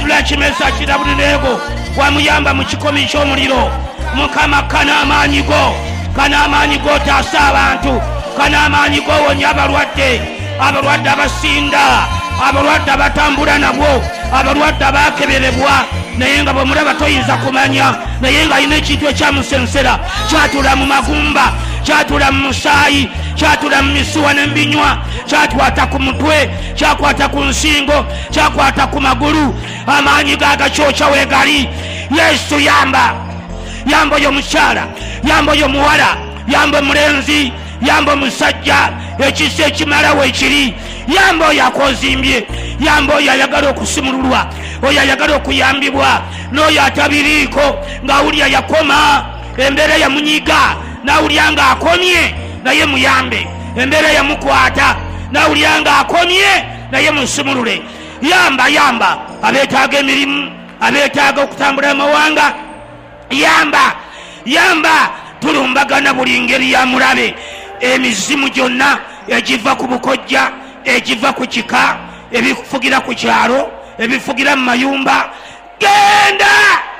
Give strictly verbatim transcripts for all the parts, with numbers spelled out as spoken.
Bebula Kimesa Kirabulinego wamuyamba mu kikomi ky'omuliro. Mukama kana amaanyi go, kana amaanyi go taasa abantu, kana amaanyi go wonya abalwadde, abalwadde abasinda, abalwadde abatambula nabwo, abalwadde abakeberebwa naye nga bw'omulaba toyinza kumanya, naye nga alina ekintu ekyamusensera, kyatula mu magumba, kyatula mu musaayi, kyatula mu misuwa n'embinywa, kyakwata ku mutwe, kyakwata ku nsingo, kyakwata ku magulu, amaanyi gaagakyokya weegali. Yesu yamba, yamba oyo mukyala, yamba oyo muwala, yamba omulenzi, yamba omusajja, ekisa ekimala weekiri, yamba oyo akozimbye, yamba oyo ayagala okusimululwa, oyo ayagala okuyambibwa, n'oyo atabiriiko ng'awulya yakoma, embeera yamunyiga n'awulya ng'akomye naye muyambe, embeera yamukwata n'awulya ng'akomye naye musimulule. Yamba yamba abeetaaga emirimu, abeetaaga okutambula amawanga, yamba yamba tulumbagana buli ngeri ya mulabe, emizimu gyonna egiva ku bukojja, egiva ku kika, ebifugira ku kyalo, ebifugira mu mayumba, genda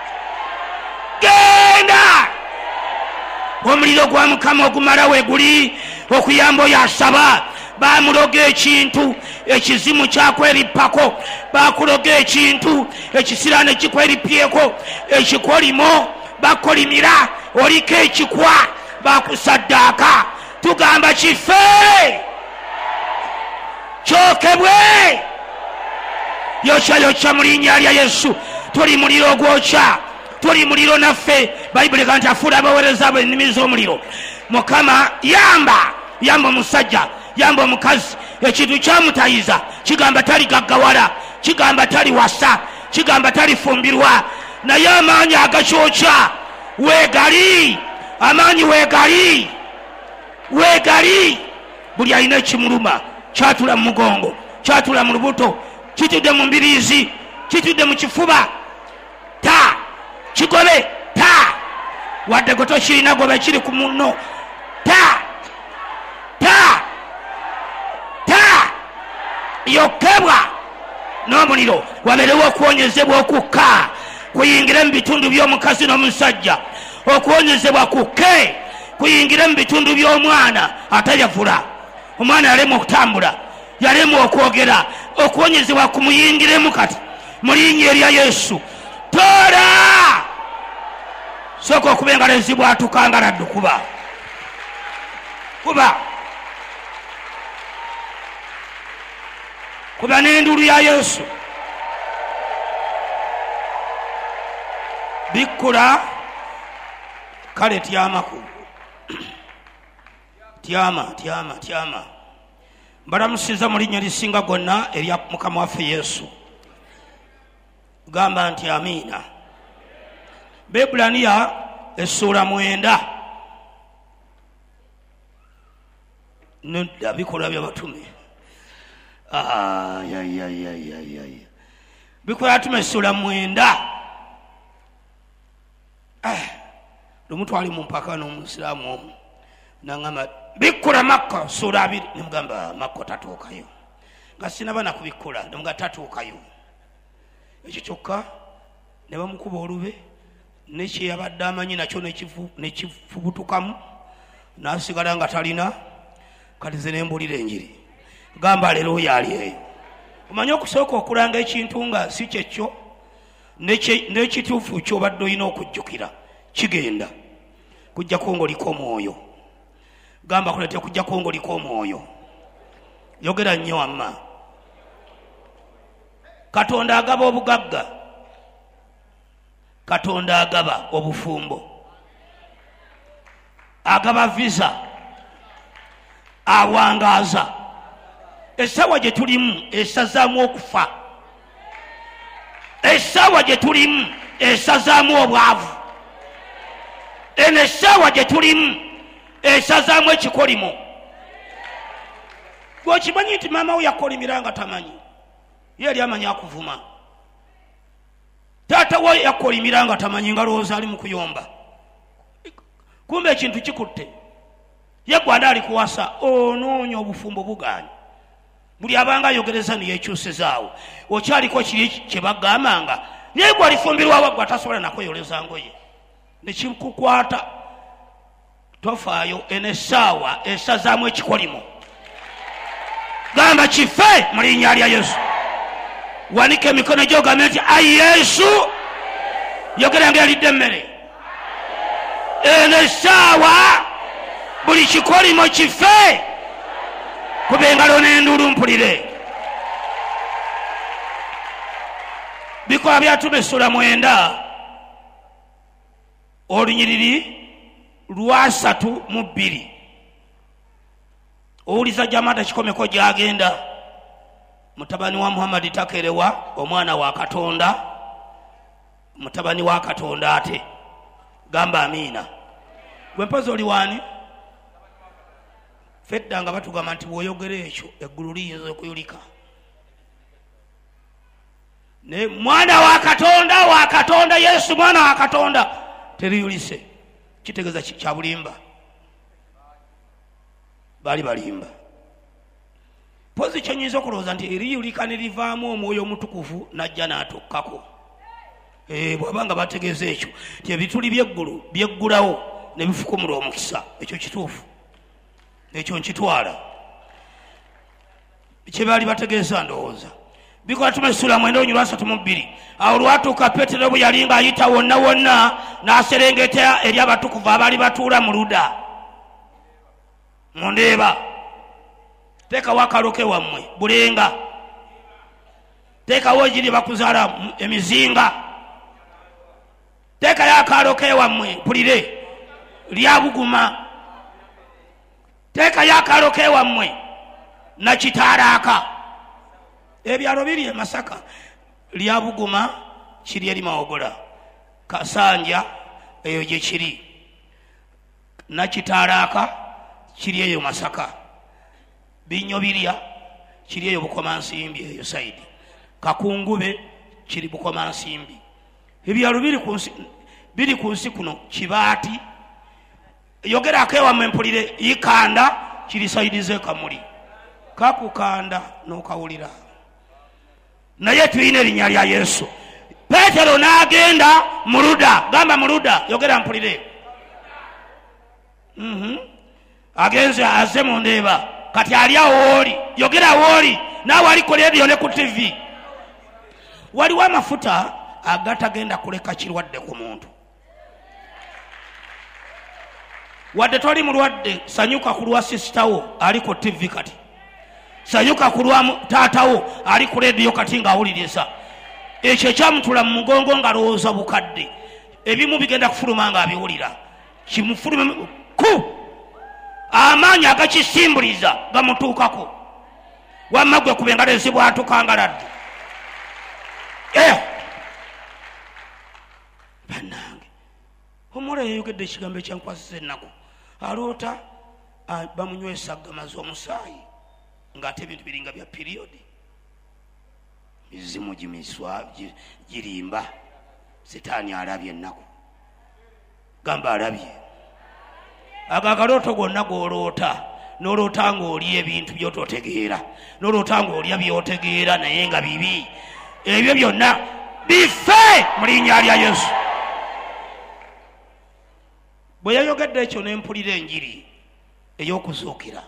genda. Omuliro gwa Mukama ogumala weguli okuyamba oyo asaba. Bamuloga ekintu ekizimu kyakwerippako, bakuloga ekintu ekisiraane kikweripyeko, ekikolimo bakolimira, oliko ekikwa bakusaddaaka. Tugamba kife kyokebwe, yokya yokya mu linnya lya Yesu. Tuli muliro gwokya, tuli muliro naffe. Bayibuli ega nti afuula abaweereza abo ennimi z'omuliro. Mukama yamba, yamba omusajja, yamba omukazi. Ekintu kyamutayiza kigamba tali gaggawala, kigamba tali wasa, kigamba tali fumbirwa, naye amaanyi agakyokya weegali, amaanyi weegali, weegali. Buli alina ekimuluma kyatula mu mugongo, kyatula mu lubuto, kitudde mu mbiriizi, kitudde mu kifuba, ta kigobe ta, wadde go tokirina gobe kiri ku munno, ta ta ta, yokebwa n'omuliro. Wabeerewo okuwonyezebwa okukka kuyingire mu bitundu by'omukazi n'omusajja, okuwonyezebwa kukke kuyingire mu bitundu by'omwana atayavula. Omwana yalema okutambula, yalema okwogera, okuwonyezebwa kumuyingiremu kati mu linnya erya Yesu. Tola sooka okuba engalezi bw'atuka laddu kuba kuba kuba n'endulu ya Yesu. Bikkula kale tyamaku tyama tyama tyama. Mbalamusiza mu linnya lisinga gonna erya Mukama waffe Yesu. Gamba nti amiina. Bebulaniya essuula mwenda. Nodda bikolwa by'abatume. Ah, ya ya ya ya ya. Bikolwa atume essuula mwenda. Ah, lumutwali mu mpaka n'omusiraamu omu. Nangamba bikkula Makka ssuula abiri. Nemugamba Makka tatuukayo. Nga sinaba na kubikkula. Nemugamba tatuukayo. Ekyo kyokka ne bamukuba olube, nekyeyabadde amanyi nakyo nekifubutukamu, n'asigala nga talina. Kati ze nembulira enjiri. Gamba leero oyo ali eyo. Omanyi okusooka okulanga ekintu nga si kyekyo, n'ekituufu ky'obadde olina okujjukira kigenda kujjako ng'oliko omwoyo. Gamba kulete kujjako ng'oliko omwoyo. Yogera nnyo amma. Katonda agaba obugagga, Katonda agaba obufumbo, agaba visa, awangaaza. Essaawa gye tulimu esazaamu okufa, essaawa gye tulimu esazaamu obwavu, eno essaawa gye tulimu esazaamu ekikolimo. Gwokimanyi nti maama we yakolimira nga tamanyi, ye yali amanyi akuvuma. Taata we yakolimira nga tamanyi nga lowooza ali mu kuyomba. Kumbe ekintu kikutte, ye gwanda ali kuwasa onoonya obufumbo bugaanyi. buli abanga yogereza niyekyusizaawo okyaliko kiri kyebagambanga naye gwe alifumbirwa waggwa tasobola nakweyoleza ngoye nekikukwata tofaayo enesaawa esazaamu ekikolimo gamba kife mu linnya lya Yesu. Wanika emikono gyo ogambe nti ayi Yesu, yogera ng'alidde emmere. Eno essaawa buli kikolimo kife, kuba engalo n'enduulu mpulire. Bikolwa bya Ttume essula mwenda olunyiriri lwasatu mu bbiri. Owuliza Jamada kikomeko gy'agenda, mutabani wa Muhammad takerewa, omwana wa Katonda, mutabani wa Katonda ate. Gamba amiina. Gwe mpozi oli wani? Fedda nga batugamba nti bw'oyogera ekyo eggulu liyinza okuyulika. Ne mwana wa Katonda, wa Katonda, Yesu mwana wa Katonda teriyulise. Kitegeeza kya bulimba. Bali balimba. Pozi kyonyinza okulowooza nti eriyulika ne livaamu omwoyo omutukuvu najja n'atukkako. Eh, bw'abanga bategeeza ekyo nti ebituli by'eggulu byeggulawo ne bifukumula omukisa, ekyo kituufu. Ekyo nkitwala. Kye baali bategeeza ndowooza. Bikolwa Ttume essula mwenda olunyiriri lwasatu mu bbiri. Awo lwatuuka Peetero bwe yali ng'ayita wonna wonna n'aserengeta eri abatukuvu abaali batuula mu Luda. Mundeeba. Teekawo akaloke wammwe bulenga. Teekawo egiri bakuzaala emizinga. Teekayo akaloke wammwe mpulire lya Buguma. Teekayo akaloke wammwe na Kitaalaaka. Ebyalo biri e Masaka. Lya Buguma kiri eri Mawogola. Kasanja eyo gye kiri. Na Kitaalaaka kiri eyo Masaka. Binyo birya kiri eyo Bukomansimbi eyo saidi. Kakungube kiri Bukomansimbi. Ebyalo biri ku nsi biri ku nsi kuno Kibaati. Yogera akewa mpulire Ikanda kiri saidi ze Kamuli. Kakukanda n'okawulira. Naye tuyina erinnya lya Yesu. Peetero n'agenda mu Luda. Gamba mu Luda, yogera mpulire. Mhm. Agenze aze mu Ndeeba. Kati ali awo oli. Yogera woli. Naawe aliko leediyo ne ku T V. Waliwo amafuta agatagenda kuleka kirwadde ku muntu. Wadde toli mulwadde, sanyuka ku lwa sisitawo ali ku T V kati. Sanyuka ku lwa taatawo ali ku leediyo kati ng'awuliriza. Ekyo ekyamutula mu mugongo ng'alowooza bukadde. Ebimu bigenda kufuluma ng'abiwulira. Kimufulume ku amaanyi agakisimbuliza gamutuukako. Wamma gwe kuba engalo ezibwatukangaladde. Eh! Bannange, omuwala yayogedde ekigambo ekyankwasiza ennaku. Aloota bamunywesa gamaze omusaayi ng'ate ebintu biringa bya piriyodi. Mizimu gimiswa girimba. Sitaani alabye ennaku. Gamba alabye. Agagalooto gonna g'oloota n'oloota ng'oli ebintu by'ototegeera, n'oloota ng'olya by'otegeera naye nga bibi. Ebyo byonna bife mu linnya lya Yesu. Bwe yayogedde ekyo ne mpulira enjiri ey'okuzuukira.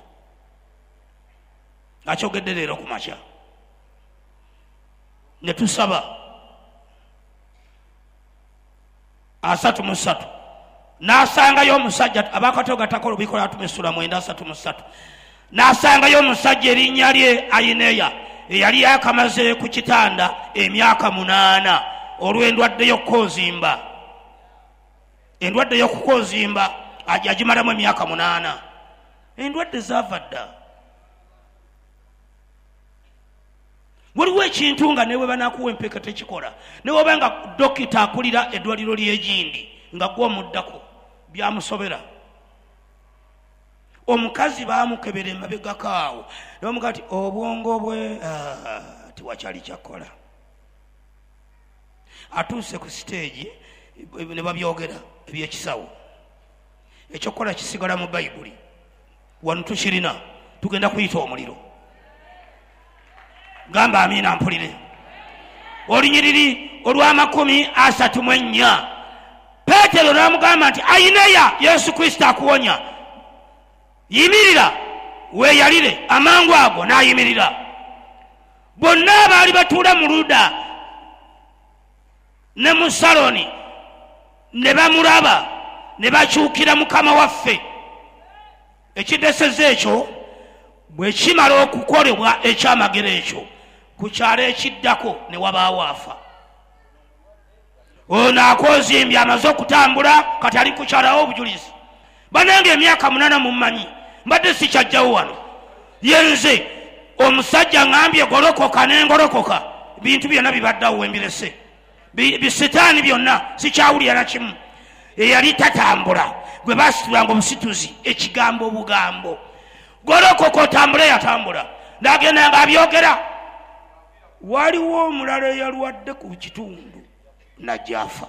Akyogedde leero ku makya. Ne tusaba asatu mu ssatu. N'asangayo omusajja abakato gatakola bikola Ttume essula mwenda asatu mu ssatu. N'asangayo omusajja erinnya lye Ayineya eyali yakamaze ku kitanda emyaka munaana olw'endwadde y'okukozimba. Endwadde y'okukozimba agimalamu emyaka munaana. Endwadde zaava dda. Waliwo ekintu nga newe banakuwa empeka tekikola. Newe banga dokita akulira eddwaliro ly'egindi nga gwe omuddako byamusobera. Omukazi baamukebera emabegako awo. Ne bamugaa ti obwongo bwe tiwakyali kyakola. Atuuse ku siteegi ne babyogera ebyekisawo. Ekyokola kisigala mu Bayibuli. Wano tukirina tugenda kuyita omuliro. gamba amina mpulire. Olunyiriri olw'amakumi asatu mu ennya Peetero n'amugamba nti ayineya Yesu Kristo akuwonya, yimirira weeyalire. Amangu ago n'ayimirira. Bonna abaali batuula mu Luda ne mu Saloni ne bamulaba ne bakyukira Mukama waffe. Ekideseze ekyo bwe kimala okukolebwa ekyamagero ekyo, ku kyalo ekiddako ne wabaawo afa. Ono akozimbye amaze okutambula kati ali kukyalawo obujulizi. Banange emyaka munana mummanyi, mbadde sikyajjawo wano. Yenze omusajja ngambye golokoka n'engolokoka, bintu byonna bibaddawo wembirese. Bisitaani byonna sikyawulira na kimu. Eyali tatambula gwe basitulanga omusituzi ekigambo obugambo. Golokoka otambule yatambula. N'agenda ng'abyogera. Waliwo omulala eyalwadde ku kitundu najjafa.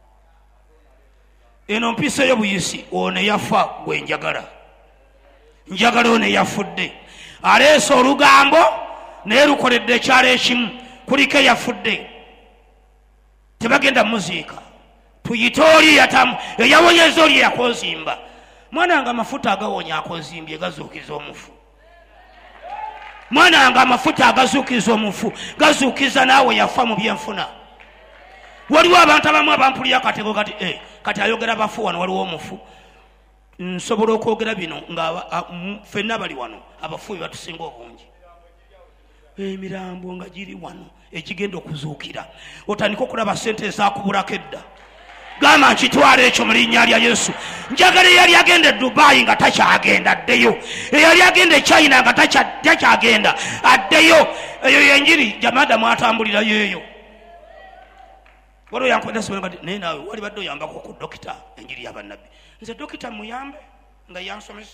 Eno mpisa y'obuyisi, ono yafa gwe njagala. Njagala ono yafudde. Aleese olugambo naye lukoledde ekyalo ekimu, kuliko eyafudde. Tebagenda muziika. Tuyite oli yatamu eyawonyeza oli yakozimba. Mwana nga amafuta agawonya akozimbye gazuukiza omufu. Mwana nga amafuta agazuukiza omufu gazuukiza naawe yafa mu byenfuna. Waliwo abantu abamu abampulira akatego kati eh kati ayogera bafu wano waliwo omufu. Nsobola okwogera bino nga ffenna bali wano abafu batusinga obungi. Emirambo nga giri wano ekigenda okuzuukira. Otandika okulaba ssente ezakubulako edda. Gamba nkitwala ekyo mu linnya lya Yesu. Njagala eyali agenda e Dubai nga takyagenda addeyo. Eyali agenda e China nga takyagenda addeyo. Eyo yenjiri jamada mwatambulira yeyo. Waliwo yankwenda sibe ngati naye naawe wali badde oyambako ku dokita enjiri y'abannabbi. Nze dokita muyambe nga yansomesa.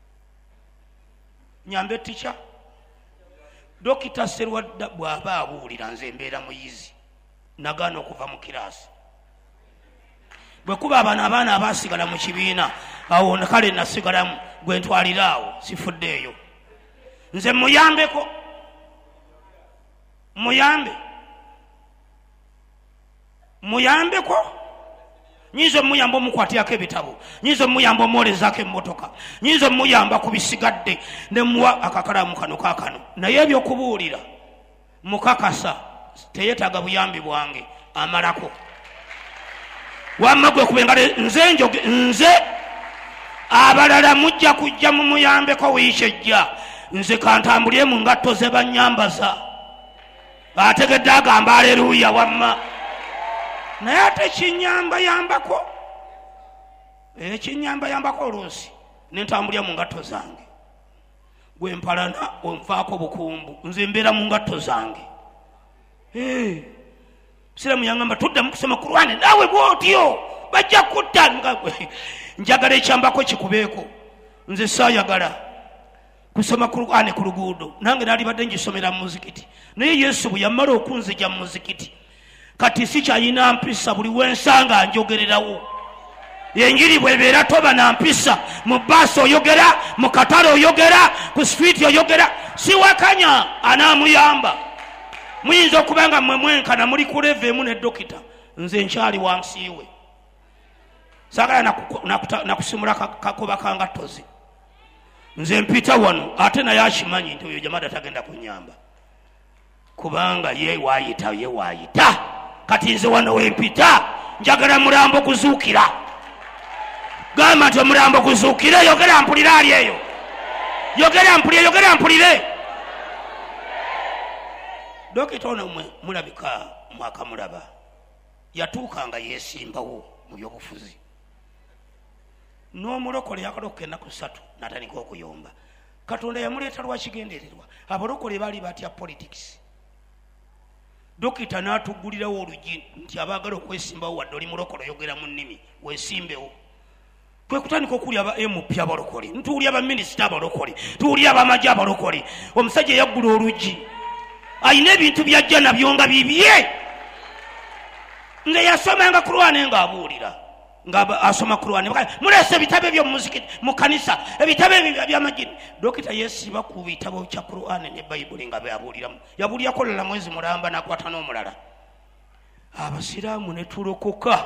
Nyambe teacher. Dokita Serwadda bw'aba abuulira nze mbeera muyizi. Nagaana okuva mu kiraasi. Bwe kuba abaana abaana abaasigala mu kibiina awo kale nasigalamu gwe ntwalira awo sifuddeeyo. Nze muyambeko. Muyambe. Muyambeko. Nyizo muyamba omukwatirako ebitabo. Nyizo muyamba omwolezaako emmotoka. Nyizo muyamba ku bisigadde ne muwa akakalamu kano kaakano. Naye ebyokubuulira mukakasa teyeetaaga buyambi bwange amalako. Wamma gwe kubengale nze njoge nze abalala mujja kujja mu muyambeko wiikejja. Nze kantambulye mu ngatto ze bannyambaza. Ategedde agamba aleluya wamma. Naye ate kinyamba yambako. Ekinyamba yambako oluusi nentambulya mu ngatto zange. Gwe mpalana onvaako bukumbu. Nze mbeera mu ngatto zange. Eh. Siramu yangamba tudda mukusoma Qur'ani nawe bwotyo bajja kutta. Njagala ekyambako kikubeeko. Nze saayagala kusoma Qur'ani ku luguudo. Nange nali badde ngisomera mu muzikiti. Naye Yesu bwe yamala okunzija mu muzikiti kati sikyalina mpisa buli wensanga njogererawo. Enjiri bw'ebeera toba na mpisa. Mu bbaasi oyogera, mu katale oyogera, ku street oyogera. Siwakanya anaamuyamba. Muyinza okubanga mmwe mwenkana muli ku level emu ne dokita. Nze nkyali wansiiwe. Saagala nakusimula kakoba kangattozi. Nze mpita wano ate naye akimanyi nti oyo jamada tagenda kunyamba. Kubanga ye waayita ye waayita. Kati nze wano wempita njagala mulambo kuzuukira. Gamba nti omulambo kuzuukire. Yogera mpulire ali eyo. Yogera mpulire, yogera mpulire. Dokita ono mwe mulabika mwaka mulaba. Yatuukanga yeesimbawo mu byobufuzi. N'omulokole yakaloka ennaku ssatu n'atandika okuyomba. Katonda yamuleeta lwakigendererwa. Abalokole baali batya politics. Dokita n'atuggulirawo olugi nti abaagala okwesimbawo wadde oli mulokole oyogera mu nnimi weesimbewo. Kwe kutandika okulya aba M P abalokole. Ntuwulya abaminisita abalokole. Tuwulya abamagye abalokole. Omusajja yaggula olugi. Ayina ebintu byajja nabyo nga bibye. Nga yasomanga Qur'ani ng'abuulira. nga asoma Qur'ani mulese ebitabo byo muzikiti mu kanisa ebitabo by'amajini dokita yesiba ku bitabo kya Qur'ani ne Bible nga byabuliramu yabulira kolela mwezi mulamba nakwata n'omulala abasiraamu ne tulokoka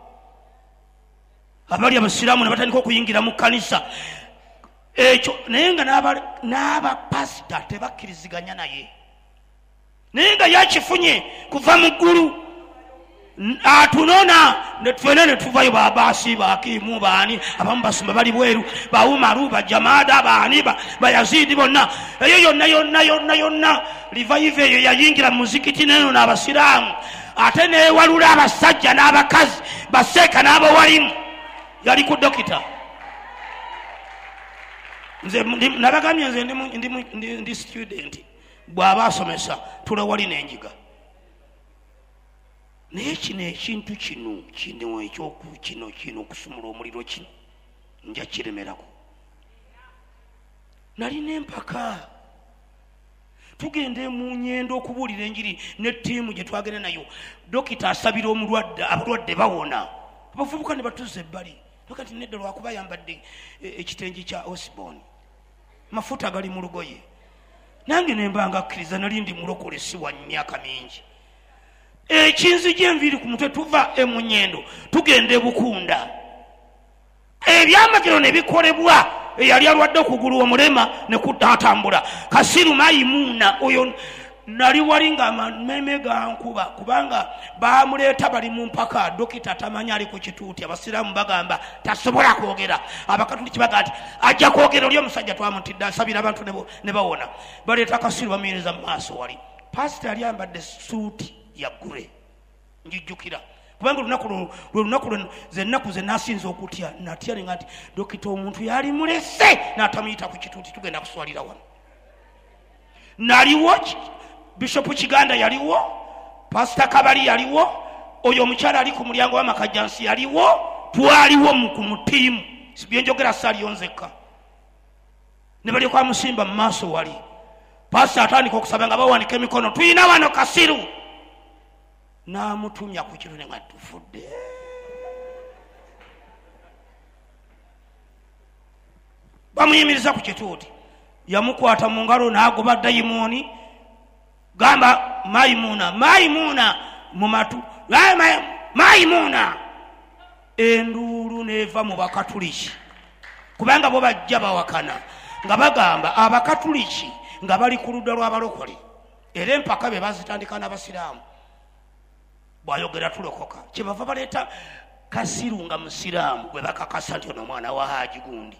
abali abasiraamu ne batandika okuyingira mu kanisa ekyo naye nga n'aba pasita tebakkiriziganya naye naye nga yakifunye kuva mu ggulu atunona netwene netuvayo babasi bakimu bani abamu basumba bali bweru baumaru bajamada bani bayazidi bonna eyo yonna yonna yonna yonna revive eyo yayingira muzikiti neno n'abasiraamu ate newalula abasajja n'abakazi baseka n'abawalimu yali ku dokita nze nabagamye nze ndi ndi student bw'aba asomesa tulawali n'enjiga naye kino ekintu kino kino ekyoku kino kino okusumula omuliro kino nja kiremerako nalina empaka tugende mu nyendo okubuulira enjiri ne ttiimu gye twagenda nayo dokita asabira omulwadde abalwadde bawona abavubuka ne batuza ebbali dokati nedda lwakuba yambadde ekitengi kya Osborne mafuta gali mu lugoye nange nemba nga akkiriza nali ndi mulokole si wa myaka mingi ekinzije enviri ku mutwe tuva emunyendo tugende Bukunda ebyamagero ne bikolebwa eyali alwadde okugulu omulema ne kutatambula Kasiru Maimuna oyo nali wali nga meme gankuba kubanga bamuleeta bali mu mpaka dokita tamanya ali ku kituuti abasiraamu bagamba tasobola kwogera abakatuliki bagamba ati ajja kwogera oli omusajja twamutidde asabira abantu ne bawona baleeta Kasiru bamuyinza mu maaso wali pasita yali ayambadde suuti ya gure njijjukira kubanga olunaku lwe lunaku ze nnaku ze nasinza okutya natya ne ngati dokita omuntu yali mulese n'atamuyita ku kituuti tugenda kuswalira wano naliwo Bishop Kiganda yaliwo Pastor Kabali yaliwo oyo omukyala ali ku mulyango w'amakajjansi yaliwo twaliwo mu kumutiimu sibyenjogera sali yonzeka ne bali kwa musimba mu maaso wali pastor atandika okusaba nga bawanika emikono tuyina wano Kasiru n'amutumya ku kitu ne nga tufudde bamuyimiriza ku kituuti yamukwata mu ngalo n'agoba dayimoni gamba Maimuna Maimuna mu matu Maimuna enduulu neva mu bakatuliki kubanga bo bajja bawakana nga bagamba abakatuliki nga bali ku ludda lw'abalokole era empaka be bazitandika n'abasiraamu bwayogera tulokoka kyebava baleeta Kasiru nga musiraamu gwe bakakasa nti ono omwana wa Haji gundi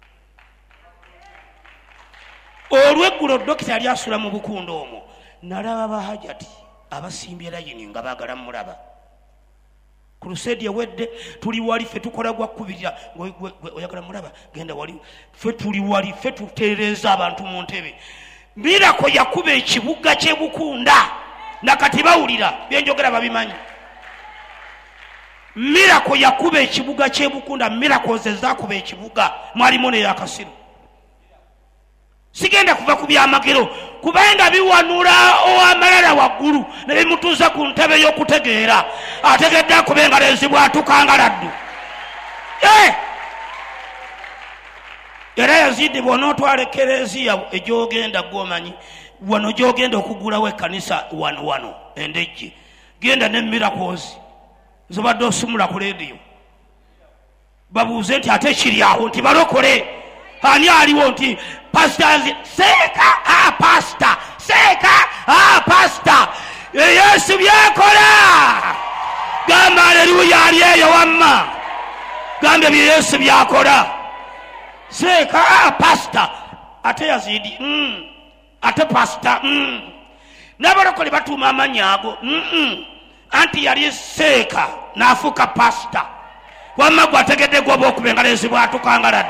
olweggulo dokita yali asula mu Bukunda omwo nalaba bahajati abasimbye layini nga baagala mulaba crusade yawedde tuli wali ffe tukola gwa kubirira oyagala mulaba genda wali ffe tuli wali ffe tutereeza abantu mu ntebe Mirako yakuba ekibuga kye Bukunda nakati bawulira byenjogera babimanyi Mirako yakuba ekibuga kye Bukunda Mirako ze zakuba ekibuga mwalimu ne yakasiru sigenda kuva ku byamagero kubanga biwanula owamalala waggulu ne bimutuuza ku ntebe y'okutegeera ategedde akubenga lezi bwatukangaladdu eh era Yazidi bw'onootwala ekereziya egyogenda gwomanyi wano gyogenda okugulawo ekkanisa wano wano endejje genda ne Miracles zobadde osumula ku leediyo babuuze nti ate kiri awo nti balokole ani aliwo nti pastor seka ah pastor seka ah pastor Yesu byakola gamba haleluya aliyeyo wamma gambe bye Yesu byakola seka ah pastor ate Yazidi mm ate pastor mm nabalokole batuma amanyago mm anti yali seka nafuka pastor wamma gwategedde gwoba okubengalezi bwatukangaladde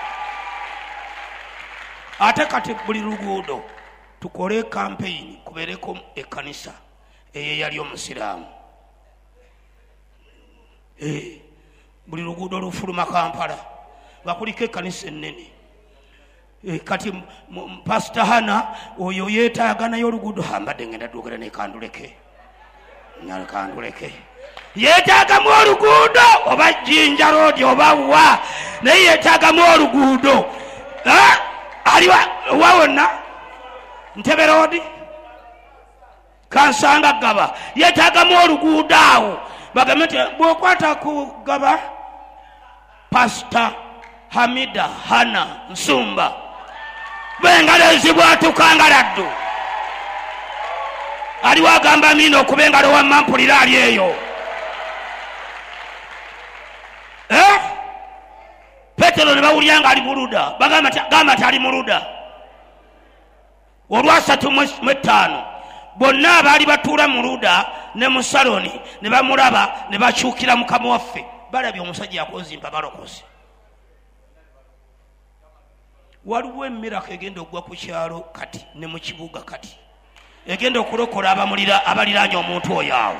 ate kati buli luguudo tukole campaign kubereko ekkanisa eyo yali omusiraamu eh buli luguudo lufuluma Kampala bakuliko ekkanisa ennene eh kati Pastor Hana oyo yeetaaga nayo oluguudo hambadde ngenda dugera ne kanduleke nyala kanduleke yeetaagamu oluguudo oba Jinja Road oba wa naye yeetaagamu oluguudo ali wa wonna Ntebe Road Kansanga Gaba yeetaagamu oluguudo awo bagambe nti bw'okwata ku Gaba Pastor Hamida Hana Nsumba bengalo ezibwatuka laddu aliwo agamba amina okuba engalo wamma mpulira ali eyo eh? Petero ne bawulira nga ali muluda bagamba ti ali muluda olwasatu mu ttaano bonna abaali batuula muluda ne mu saloni ne bamulaba ne bakyukira mukama waffe balabye omusajja yakozimpa balokozi waliwo emirako egenda okugwa ku kyalo kati ne mu kibuga kati egenda okulokola abamulira abaliranye omuntu oyo awo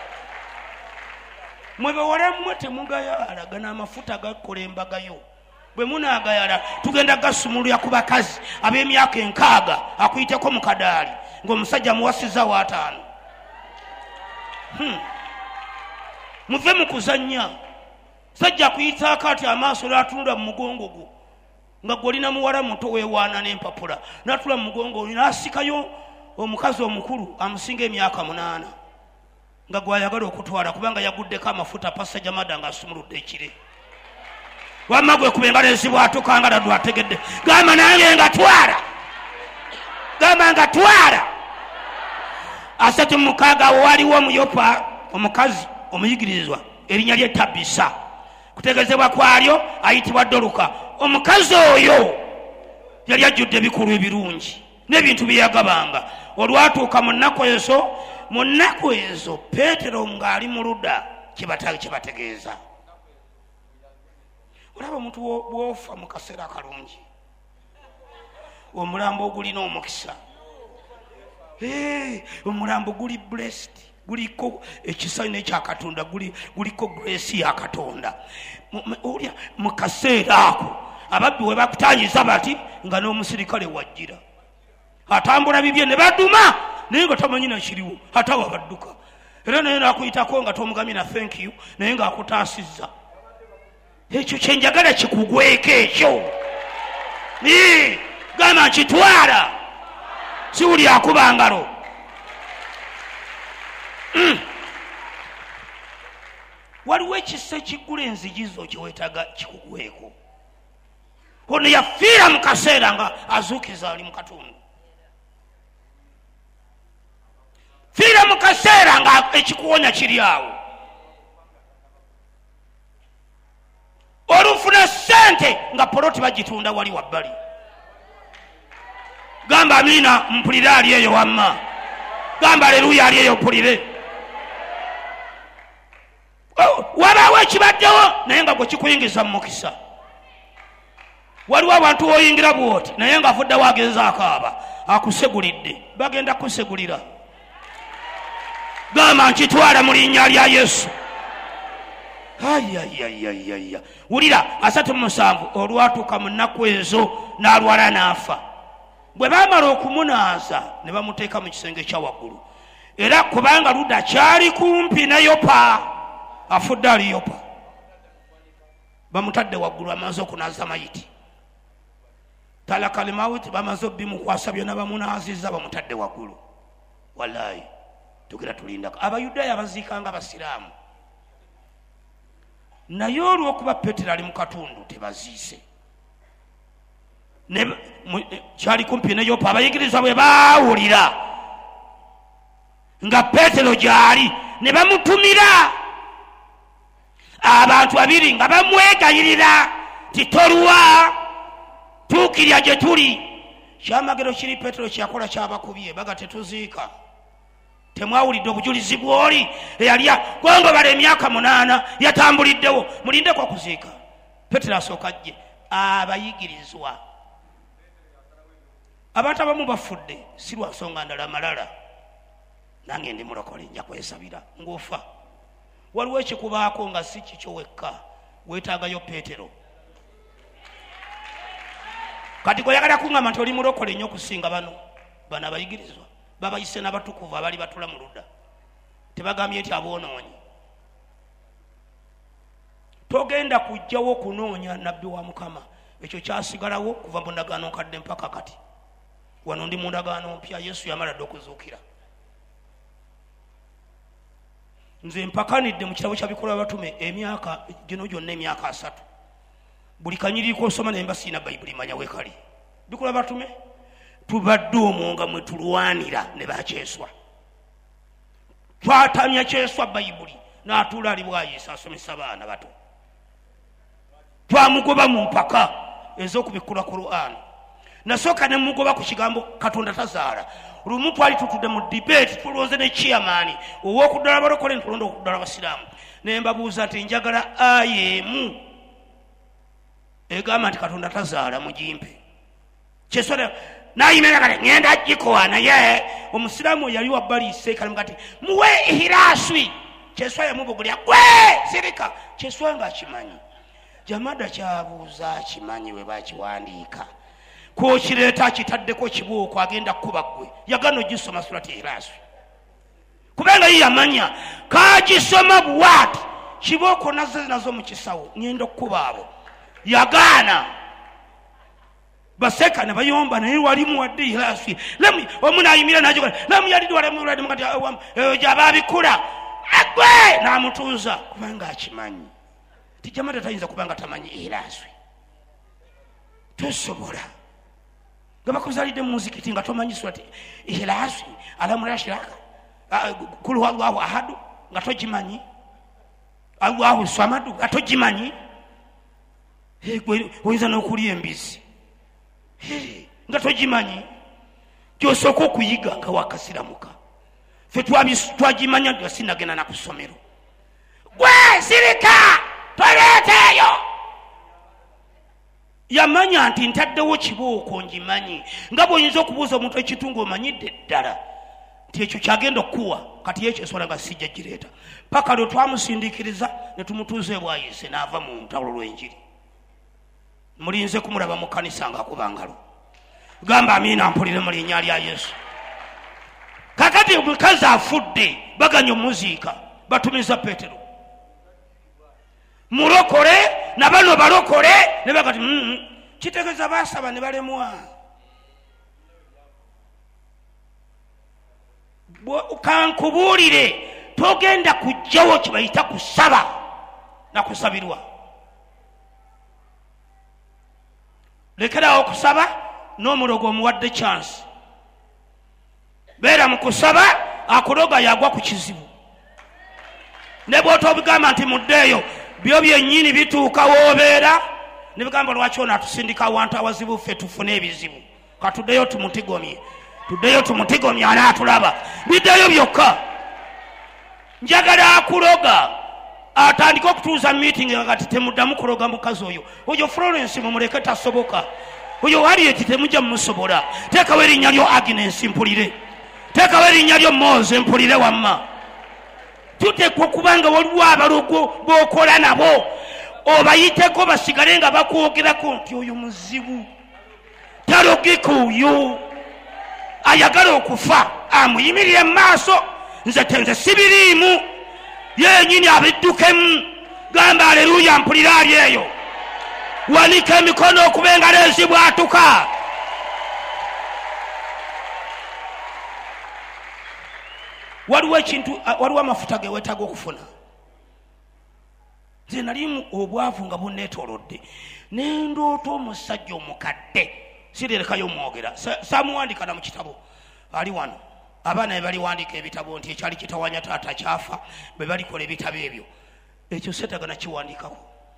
mwe bawala mmwe temugayala gana amafuta gakola embagayo bwe munaagayala tugenda gasumulya ku bakazi ab'emyaka enkaaga akuyiteko mu kadaali ng'omusajja muwasiza w'ataano hmm. muve mu kuzannya sajja akuyitaako ati amaaso n'atunula mu mugongo gwo nga gwolina muwala muto weewaana n'empapula n'atula mu mugongo oli n'asikayo omukazi omukulu amusinga emyaka munaana nga gwayagala okutwala kubanga yaguddeko amafuta pasa jamada nga asumuludde ekire wamma gwe kubenga nezibwatukanga laddu ategedde gamba nange nga twala gamba nga twala asatu mukaaga waliwo omuyopa omukazi omuyigiririzwa erinnya lye Tabisa kutegezebwa kwalyo ayitibwa Doluka omukazi oyo yali ajjudde ebikulu ebirungi n'ebintu byeyagabanga olwatuuka mu nnaku ezo mu nnaku ezo Peetero ng'ali mu luda kibategeeza olaba omuntu bw'ofa mu kaseera akalungi omulambo ogulina omukisa omulambo guli blessed guliko ekisa n'ekya Katonda guliko grace ya Katonda olya mu kaseera ako ababbi we bakutanyiza bati nga n'omusirikale wajjira atambula bibye ne baduma naye nga tamanyi nakiriwo ate wabadduka era naye nakuyitako nga tomugamye na thank you naye ngaakutaasizza ekyo kyenjagala kikugweko ekyo gamba nkitwala siwuli akuba ngalo waliwo ekisa ekiggula enzigizo kyeweetaga kikugweko ono yafiira mu kaseera nga azuukiza ali mu katundu fiira mu kaseera nga ekikuwonya kiri awo olufuna ssente nga poloti bagitunda wali wabbali gamba amina mpulire ali eyo wamma gamba aleluya ali eyo mpulire wabaawo ekibaddewo naye nga gwe kikuyingiza mu mukisa waliwo abantu oyingira bwoti naye nga afuddewo agenza akaaba akusegulidde bagenda kusegulira gamba nkitwala mu linnya lya Yesu ayayayayaya wulira asatu mu musanvu olwatuuka mu nnaku ezo n'alwala n'afa bwe baamala okumunaaza ne bamuteeka mu kisenge kya waggulu era kubanga Luda kyali kumpi ne Yopa afudde ali Yopa bamutadde waggulu amaze okunaaza mayiti talakalimawuti bamaze obbimukwasa byonna bamunaazizza bamutadde waggulu wallahi tugira tulindako abayudaaya baziikanga abasiraamu naye olw'okuba Peetero ali mu katundu tebaziise kyali kumpi ne Yopa abayigiriza bwe baawulira nga Peetero gy'ali ne bamutumira abantu babiri nga bamwegayirira nti tolwa tuukirya gye tuli kyamagero kiri Peetero kyakola kyabakubye baga tetuziika temwawulidde obujulizi bw'oli eyalya gongo bala emyaka munaana yatambuliddewo mulindeko okuziika Peetero asooka ajje abayigirizwa abantu abamu bafudde si lwa nsonga ndala malala nange ndi mulokole nja kwesabira ng'ofa waliwo ekikubaako nga si kikyo wekka weetaagayo Peetero kati goyagala kuŋŋamba nti oli mulokole nnyo okusinga bano bano abayigirizwa babayise n'abatukuvu abali batula mu Luda tebagambye nti aboonoonyi togenda kujjawo kunoonya nabbi wa Mukama. Ekyo kyasigalawo kuva mu ndagaano nkadde mpaka kati. Wano ndi mu ndagaano mpya, Yesu yamala dde okuzuukira. Nze mpakanidde mu kitabo kya Bikolwa by'Abatume emyaka gino gyonna emyaka asatu. Buli kanyiriiko osoma naye mba siina Bayibuli manya weekali. Bikolwa by'Abatume tubadde omwo nga mwe tulwanira ne bakyeswa. Twatamya kyeswa Bayibuli n'atuula ali bwayisa asomesa baana bato. Twamugoba mu mpaka ez'okubikkula Qur'an. Nasooka ne mugoba ku kigambo Katonda tazaala. Lumu twali tutudde mu debate tulonze ne chairman ow'okuddala abalokole ntulonda okuddala abasiraamu. Ne mbabuuza nti njagala aya emu egamba nti Katonda tazaala mugimpe. Kyeswa nayimera kale ngenda gikowa naye omusiraamu yali wabbali seekala mugati muwe ihiraswi. Kyeswa yamubugulya gwe sirika. Kyeswa nga akimanyi. Jamada kyabuuza akimanyi we bakiwandiika. Ko kireeta kitaddeko kibuuko agenda kuba gwe. Yagano gisoma surati ihiraswi. Kubanga ye yamanya kagisoma bwati kibuuko nazo nazo mu kisawo ngenda okuba abo. Yagaana. Baseka ne bayomba naye wali muwadde ihiraswi. Lamu omuna ayimira najo lamu yali dwala mu ladi mukati jababikula. Agwe namutuuza kubanga akimanyi. Tijamada tayinza kubanga tamanyi ihiraswi. Tosobola. Gaba kuzalide muzikiti nga tomanyi surati ihiraswi alamu rashiraka kulu Allahu ahadu nga togimanyi Allahu samadu nga togimanyi. He gwe oyinza n'okulya embizi nga togimanyi. Kyosooka okuyiga nga wakasiramuka. Ffe twagimanya nga sinagenda na ku ssomero. Gwe sirika toleeteeyo. Yamanya nti ntaddewo kibuuko ngimanyi. Nga bw'oyinza okubuuza omuntu ekitungo omanyidde ddala nti ekyo kyagenda okuwa kati ye kyeswala nga sijja gireeta. Paka lwe twamusindiikiriza ne tumutuuza ebwayise n'ava mu ntawulo lw'enjiri. Mulinze kumulaba mu kkanisa ng'akuba ngalo. Gamba amiina mpulire mu linnya lya Yesu. Kakati omukazi afudde baganya omuziika batumiza Peetero. Mulokole na bano balokole ne bagati mm kitegeeza basaba ne balemwa. Kankubuulire togenda kujjawo kibayita kusaba na kusabirwa. Lekerawo okusaba n'omulogo omuwadde chance. Beera mu kusaba akuloga yagwa ku kizibu. Ne bw'oto obigamba nti muddeeyo byo byennyini bituuka w'obeera ne bigamba lwaki ono atusindika awantu awazibu ffe tufune ebizibu. Katuddeyo tumutigomye. Tuddeyo tumutigomye anaatulaba. Biddeyo byokka. Njagala akuloga atandika okutuuza meeting nga kati temuddamu kuloga mukazi oyo. Oyo Florence mumuleke tasoboka. Oyo Harriet temujja mumusobola. Teekawo erinnya lyo Agnes mpulire. Teekawo erinnya lyo Mose mpulire wamma. Tutekwa kubanga waliwo abalogo b'okola nabo obayiteko basigale nga bakwogerako nti oyo muzibu talogeka oyo ayagala okufa amuyimirire mu maaso. Nze tenze sibiriimu yennyini abiddukemu. Gamba aleluya mpulira ali eyo. Wanika emikono okuba engalo ezibwatuka. Waliwo ekintu waliwo amafuta ge weetaaga okufuna. Nze nali obwavu nga bunneetoolodde ne ndoota omusajja omukadde sirerekayo omwogera saamuwandika na mu kitabo ali wano. Abaana be baliwandiika ebitabo nti ekyali kitawanya taata kyafa bwe balikola ebitabo ebyo. Ekyo seetaga nakiwandiikako.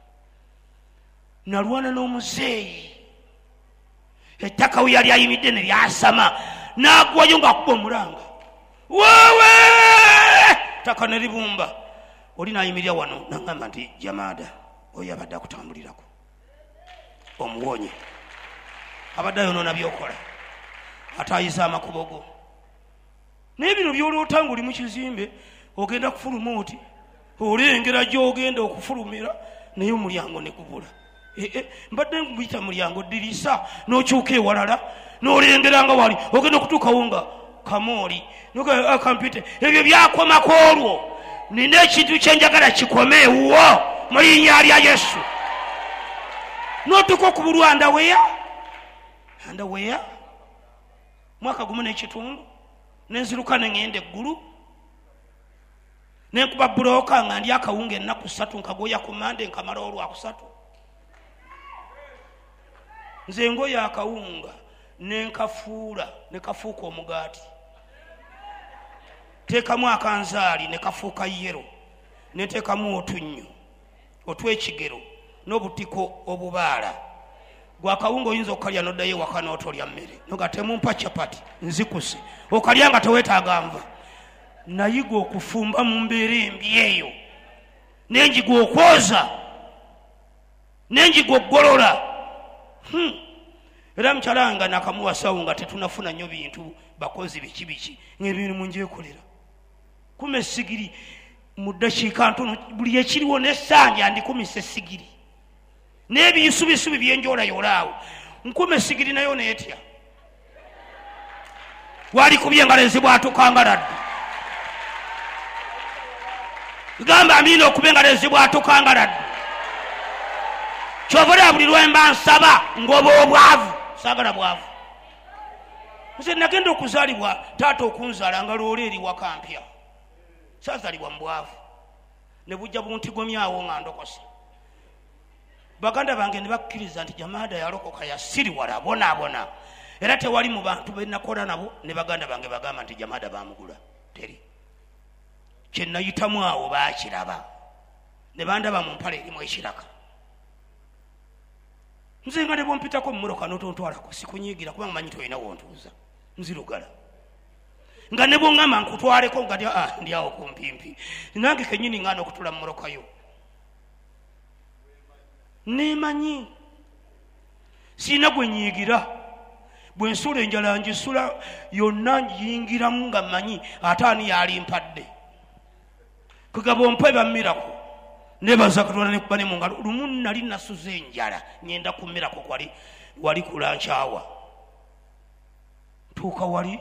Nalwana n'omuzeeyi ettaka we yali ayimidde ne lyasama n'agwayo ng'akuba omulanga. Wewe taka ne libumba. Oli nayimirira wano n'angamba nti Jamada oyo abadde akutambulirako omuwonye abadde ayonoona byokola ate ayiza amakubo go. Naye bino by'oloota ng'oli mu kizimbe ogenda kufuluma oti olengera gy'ogenda okufulumira naye omulyango ne gubula. Mbadde nkuyita mulyango ddirisa n'okyuka ewalala n'olengera nga wali ogenda okutuukawo nga kamooli akampyuta ebyo byakomako olwo. Nina ekintu kye njagala kikomeewo mu linnya lya Yesu. N'otuuka okubulwa ndaweya ndaweya mwaka gumu n'ekitundu nenziruka neŋŋenda eggulu nenkuba bulooka nga ndi akawunga ennaku ssatu nkagoya ku mande nkamala olwakusatu nze ngoya akawunga nenkafuula nekafuuka omugaati teekamu akanzaali nekafuuka yero neteekamu otunnyo otw'ekigero n'obutiko obubaala gwakawunga oyinza okukalya noddayo ewaka n'otolya mmere noga temumpa chapati nzikuse okalya nga teweetaaga nva nayiga okufumba mu mbeera embi eyo nenjiga okwoza nenjiga okugolola hmm. era mukyalanga nakamuwasawo nga tetunafuna nnyo bintu bakozi biki biki ng'ebirimu njekolera kuma essigiri mu ddakiika ntono buli ekiriwo n'essanja ndikumisa essigiri n'ebiyisubisubi byenjoolayolaawo nkuma essigiri nayo neetya walikubye engalezi bwatukangaladde gamba amina okuba engalezi bwatukangaladde kyovera buli lwemba nsaba ngoba obwavu saagala bwavu nze nagenda okuzaalibwa taata okunzaala nga loola eri wakampya saazaalibwa mu bwavu ne bujja buntigomyawo nga ndokose baganda bange ne bakkiriza nti Jamaada yalokoka yasiriwala bonaabona era tewali mu bantu benakola nabo ne baganda bange bagamba nti Jamaada bamugula teri kye nayitamu awo baakiraba ne bandaba mu mpale erimu ekiraka nze nga ne bompitako mu muloka n'otontwalako sikunyiigira kubanga manyi toyina wontuuza nzirugala nga ne bongamba nkutwaleko nga ah, ndi awo kumpimpi nange kenyini ngana okutula mu mulokayo nemanyi siina gwe nyiigira bwe nsula enjala ngisula yonna njiyingiramu nga manyi ate ani yalimpadde kugaba ompe bammirako nebaza Katonda nekuba ne mu ngalo lumu nali nasuza enjala ngenda kummirako kwali wali kulankyawa tuuka wali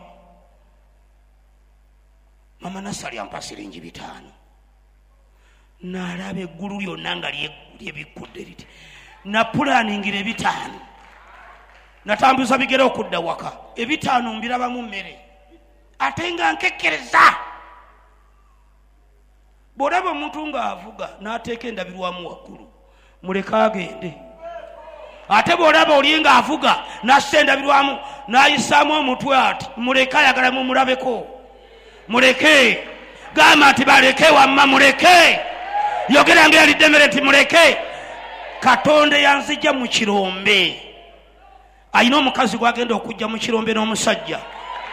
mama Nasali ampa siringi bitaano nalaba eggulu lyonna nga lyebikkudde liti napulaningira ebitaano natambuza bigere okudda waka ebitaano mbirabamu mmere ate nga nkekkereza bw'olaba omuntu ng'avuga n'ateeka endabirwamu waggulu muleke agende ate bw'olaba oli ng'avuga n'assa endabirwamu n'ayisaamu omutwe ati muleke ayagala mumulabeko muleke gamba nti baleke wamma muleke yogera nga yalidde emmere nti muleke Katonda yanzijja mu kirombe ayina omukazi gwagenda okujja mu kirombe n'omusajja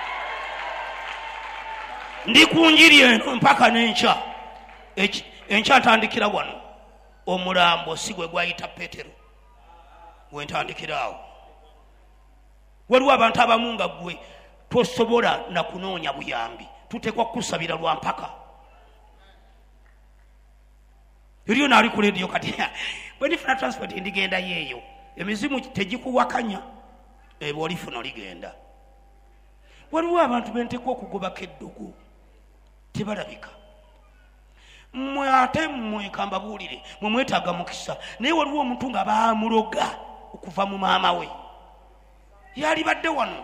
ndi ku njiri eno mpaka n'enkya enkya ntandikira wano omulambo si gwe gwayita Petero gwe ntandikiraawo waliwo abantu abamu nga gwe tosobola na kunoonya buyambi tutekwa kusabira lwa mpaka eriyo naali ku leediyo kati bwe nifuna transport ndigenda yeeyo emizimu tegikuwakanya ebo olifuna oligenda waliwo abantu bentekwa okugobako eddogo tebalabika mmwe ate mmwe kambabuulire mwe mwetaaga mukisa naye waliwo omuntu nga baamuloga okuva mu maama we yalibadde wano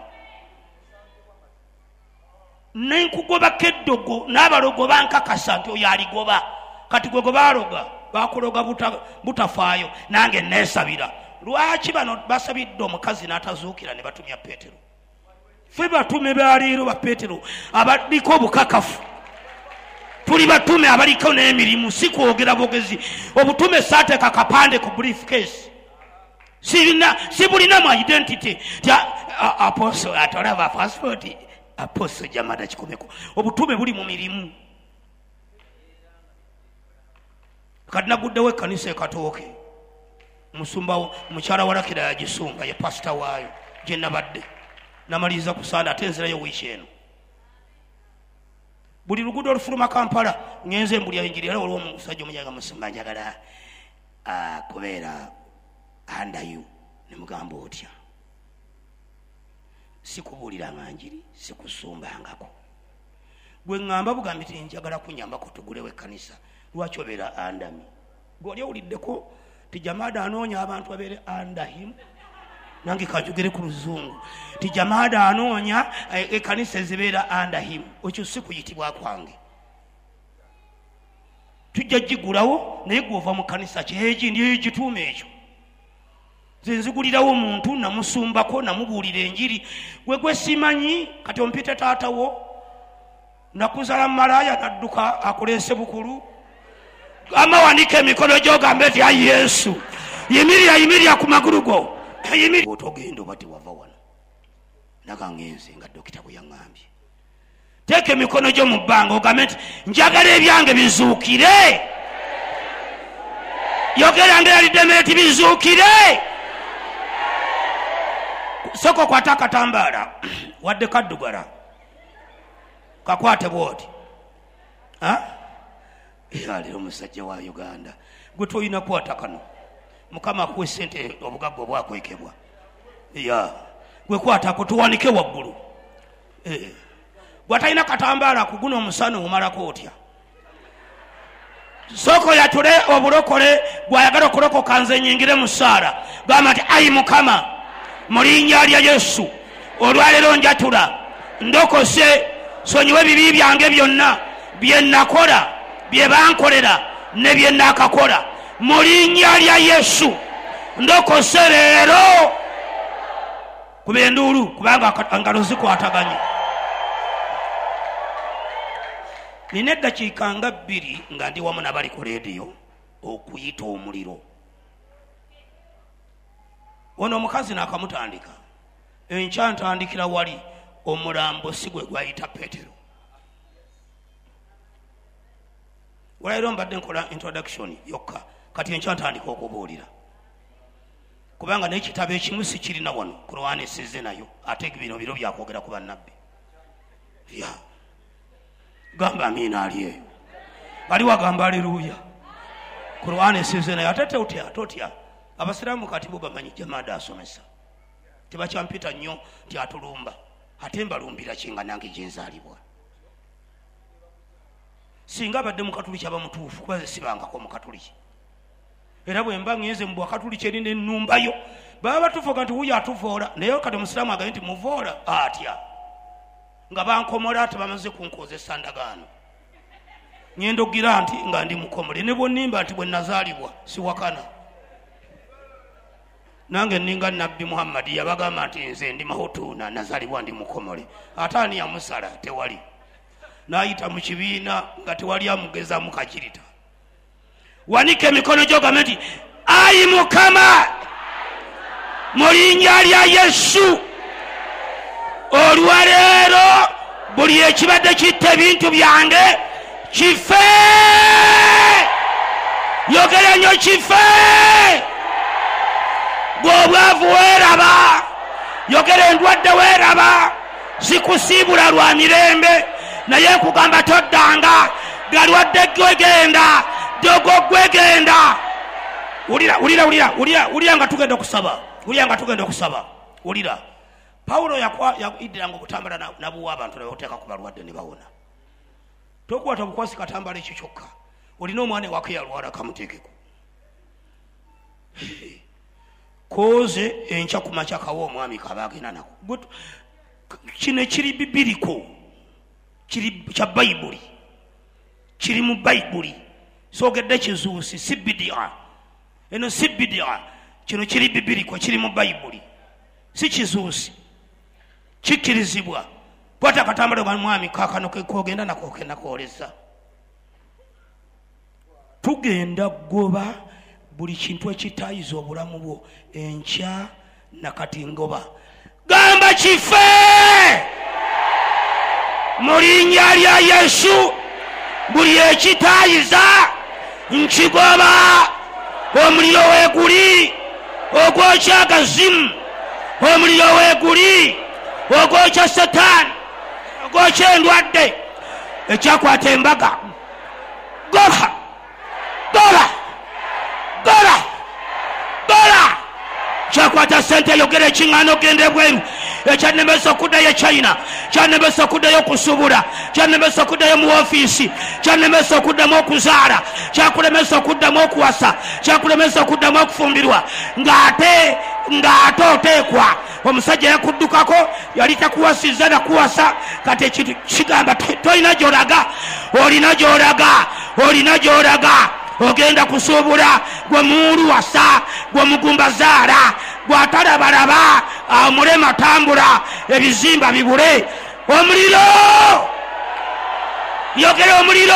nenkugobako eddogo n'abalogo bankakasa nti oyo aligoba kati gwe gwe baaloga bakuloga butafaayo nange neesabira lwaki bano basabidde omukazi n'atazuukira ne batumya Petero ffe batume baleero ba Petero abaliko obukakafu tuli batume abaliko n'emirimu si kwogera bogezi obutume saateeka kapande ku briefcase si bulinamu identity apostle atolaba passport apostle Jamaada kikomeko obutume buli mu mirimu kati naguddewo ekkanisa ekatooke musumba mukyala walakira yagisunga ye pasita waayo gye nabadde namaliriza ku Sande ate nzirayo wiiki eno buli luguudo olufuluma Kampala ngenze mbulya enjiri era waliwo omusajja omunyaga musumba njagala kubeera andayo ne mugamba otya sikubuuliranga njiri sikusumbangako gwe ŋŋamba bugambi ti njagala kunyambako tugulewo ekkanisa lwaki obeera andami gwoli owuliddeko ti Jamaada anoonya abantu babeere under him. Nange kanjogere ku Luzungu ti Jamaada anoonya ekkanisa ezibeera under him. Ekyo si kuyitibwa kwange. Tujja gigulawo naye gwova mu kkanisa kyegi ndiyo ekituuma ekyo. Nze nzigulirawo omuntu namusumbako namubuulira enjiri gwe gwe simanyi kati ompite taatawo nakuzala malaya nadduka akulese bukulu. Ama wanike emikono gyogambe ti ayi Yesu yimirira yimirira ku magulu go yimirira otogendo bati wava wano nakangenze nga dokita bwe yaŋŋambye teeka emikono gyo mu bbanga ogambe nti njagala ebyange bizuukire. Yogera ngeraliddemu eti bizuukire. Soko kwata akatambaala wadde kaddugala kakwate bwoti yalero omusajja wa Uganda gwe toyina kwata kano Mukama akuwe sente obugagga obwakwekebwa ya gwe kwatako tuwanike waggulu gwatalina katambaala kuguna omusana omalako otya. Soko yatule obulokole gwayagala okulokoka nze nyingire mu ssaala gamba nti ayi Mukama mu linnya lya Yesu olwaleero njatula ndokose sonyiwe ebibi byange byonna bye nakola bye bankolera ne bye nakakola mu linnya lya Yesu ndokose leero. Kuba enduulu kubanga engalo zikwataganye. Nina eddakiika nga bbiri nga ndi wamu nabali ku leediyo okuyita omuliro. Ono omukazi nakamutandika enkya ntandikira wali omulambo si gwe gwayita Petero. Olwaleero mbadde nkola introduction yokka kati enkya ntandika okubuulira kubanga n'ekitabo ekimu si kirina wano Kurowani esizze nayo ate bino biro byakwogera ku bannabbi. Ya gamba amiina ali eyo ali wagamba aleluya. Kurowani esizze nayo ate totya totya. Abasiraamu kati bo bamanyi Jamaada asomesa tebakyampita nnyo nti atulumba ate mbalumbira kinga nange gyenzaalibwa. Singa abadde mukatuliki aba mutuufu kuba ze sibangako mukatuliki era bwe mba ngenze mu bwakatuliki eri n'ennumbayo baba batufuga nti wuyo atuvoola naye kati omusiraamu agambye nti muvoola atya nga bankomola ate bamaze kunkozesa ndagaano ngenda ogira nti nga ndi mukomole ne bwonnimba nti bwe nazaalibwa siwakana. Nange ninga Nabbi Muhammad yabagamba nti nze ndi mahutuna nazaalibwa ndi mukomole ate ani yamusala tewali n'ayita mu kibiina nga tewali amugeza mu kakirita. Wanike emikono gyogambe nti ayi Mukama mu linnya lya Yesu olwaleero buli ekibadde kitta ebintu byange kife. Yogera nnyo kife. Gw'obwavu weeraba yogera endwadde weeraba zikusiibula lwa mirembe naye kugamba toddanga galwadde gwegenda dogo gwegenda. Ulira ulira ulira ulira ulira nga tugenda okusaba ulira nga tugenda okusaba ulira. Paulo yakwa yaiddiranga okutambala nabuwa abantu ne bateeka ku balwadde ne bawona. Tokwata bukwasi katambala ekyo kyokka olina omwana wake yalwala kamuteekeko koze enkya kumakya kawo omwami kabagenda nako kino kiri bibiriko kiri kya Bayibuli kiri mu Bayibuli sogedde kizuusi si bidia eno si bidia kino kiri bibiriko kiri mu Bayibuli si kizuusi kikirizibwa. Kwata katambala kwa mwami kakano kogenda nako kenda kooleza tugenda goba buli kintu ekitayiza obulamu bwo enkya nakati ngoba gamba kife mu linnya lya Yesu. Buli ekitayiza nkigoba omuliro weeguli ogwokya agazimu omuliro weeguli ogwokya Sataani ogwokya endwadde ekyakwata embaga goba goba gola gola kyakwata sente yogera ekiŋŋaano gende bweru ekyannemesa okuddayo e China kyannemesa okuddayo okusubula kyannemesa okuddayo mu ofiisi kyannemesa okuddamu okuzaala kyakulemesa okudda okuddamu okuwasa, kyakulemesa okuddamu okufumbirwa, ng'ate ng'ate oteekwa. Omusajja yakuddukako, yali takuwasizza na kuwasa, kati ekintu kigamba tolina gy'olaga, olina gy'olaga, olina gy'olaga. Ogenda kusuubula gwe muulu wasa, gwe mugumba zaala, gwe atalabalaba, omulema tambula, ebizimba bibule. Omuliro! Yogera omuliro!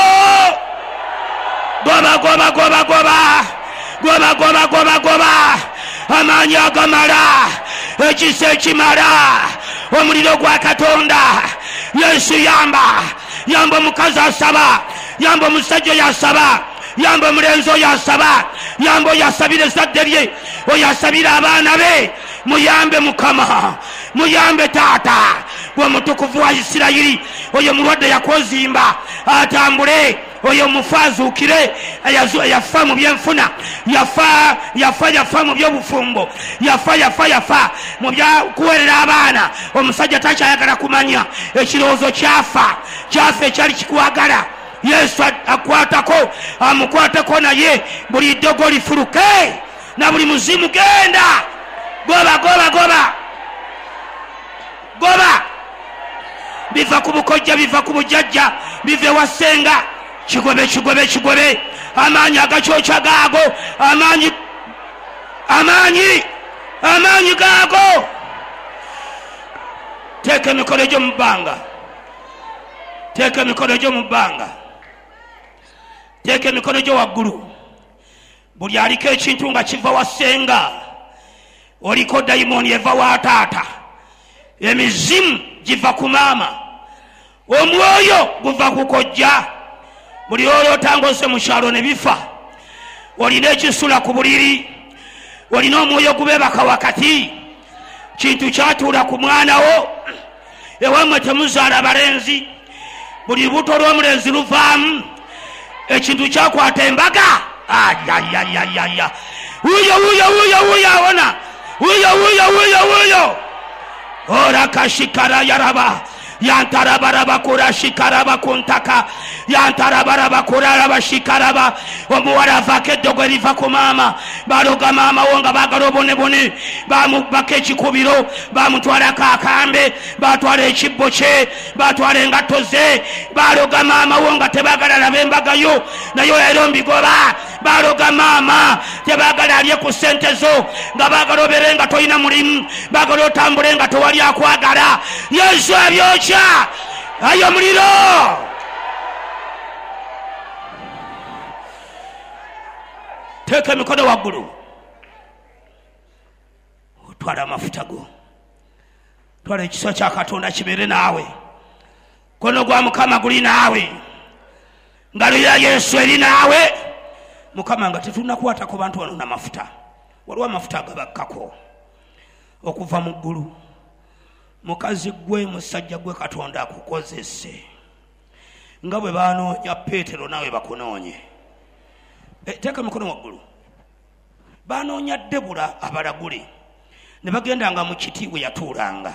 Goba goba goba goba goba goba goba goba amaanyi agamala, ekisa ekimala, omuliro gwa Katonda. Yesu yamba, yamba omukazi asaba, yamba omusajja yasaba, yamba omulenzi oyo asaba, yamba oyo asabira ezzadde lye, oyo asabira abaana be. Muyambe Mukama, muyambe Taata, gwe mutukuvu wa Isirayiri, oyo mulwadde yakozimba atambule, oyo mufa azuukire, yafa mu byenfuna, yafa yafa yafa mu byobufumbo, yafa yafa yafa mu byakuweerera abaana. Omusajja takyayagala kumanya, ekirowoozo kyafa kyafa ekyali kikwagala. Yesu akwatako, amukwatako naye buli ddogo lifuluke na buli muzimu genda. Goba goba goba goba, biva ku bukojja, biva ku bujjajja, bive wasenga. Kigobe kigobe kigobe, amaanyi agakyokya gaago, amaanyi amaanyi amaanyi gaago. Teeka emikono gyo mu bbanga, teeka emikono gyo mu bbanga, teeka emikono gyo waggulu. Buli aliko ekintu nga kiva wasenga, oliko dayimoni eva wa taata, emizimu giva ku maama, omwoyo guva ku kojja. Buli olwo otangose mu kyalo ne bifa, olina ekisula ku buliri, olina omwoyo gubeebaka wakati, kintu kyatuula ku mwana wo. Ewammwe temuzaala balenzi, buli lubuto lw'omulenzi luvaamu, ekintu kyakwata embaga. Ayayayayaya, wuyo wuyo wuyo wuyo awona, wuyo wuyo wuyo wuyo. Ora kashikara yaraba, yantarabaraba kura shikaraba kuntaka, yantarabaraba kuraraba shikaraba. Omuwala avaako eddogo eriva ku maama, baloga maama wo nga baagala obonebone, bamubaka ekikubiro, bamutwalako akambe, batwala ekibbo kye, batwala engatto ze, baloga maama wo nga tebaagala laba embagayo, naye era mbigoba. Baloga maama tebaagala alye ku ssente zo, nga baagala obeere nga tolina mulimu, baagala otambule nga tewali akwagala. Yesu abyokya, ayo muliro. Teeka emikono waggulu, otwala amafuta go, twala ekisa kya Katonda kibeere naawe, kono gwa Mukama guli naawe, ngalo ya Yesu eri naawe. Mukama nga tetunakwatako bantu wano n'amafuta, waliwo amafuta agabakkako okuva mu ggulu. Mukazi gwe, musajja gwe, Katonda akukozese nga bwe baanoonya Peetero, nawe bakunoonye. E, teeka mikono waggulu. Baanoonya Debula abalagule, ne bagendanga mu kiti we yatuulanga,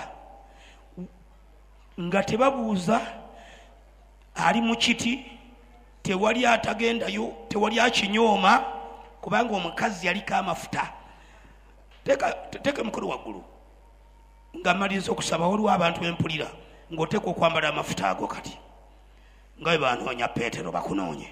nga tebabuuza ali mu kiti, tewali atagendayo, tewali akinyooma, kubanga omukazi yaliko amafuta. Teeka teeka mikono waggulu nga maliza okusaba. Waliwo abantu bempulira ng'oteeka okwambala amafuta ago kati nga bwe baanoonya Peetero bakunoonye.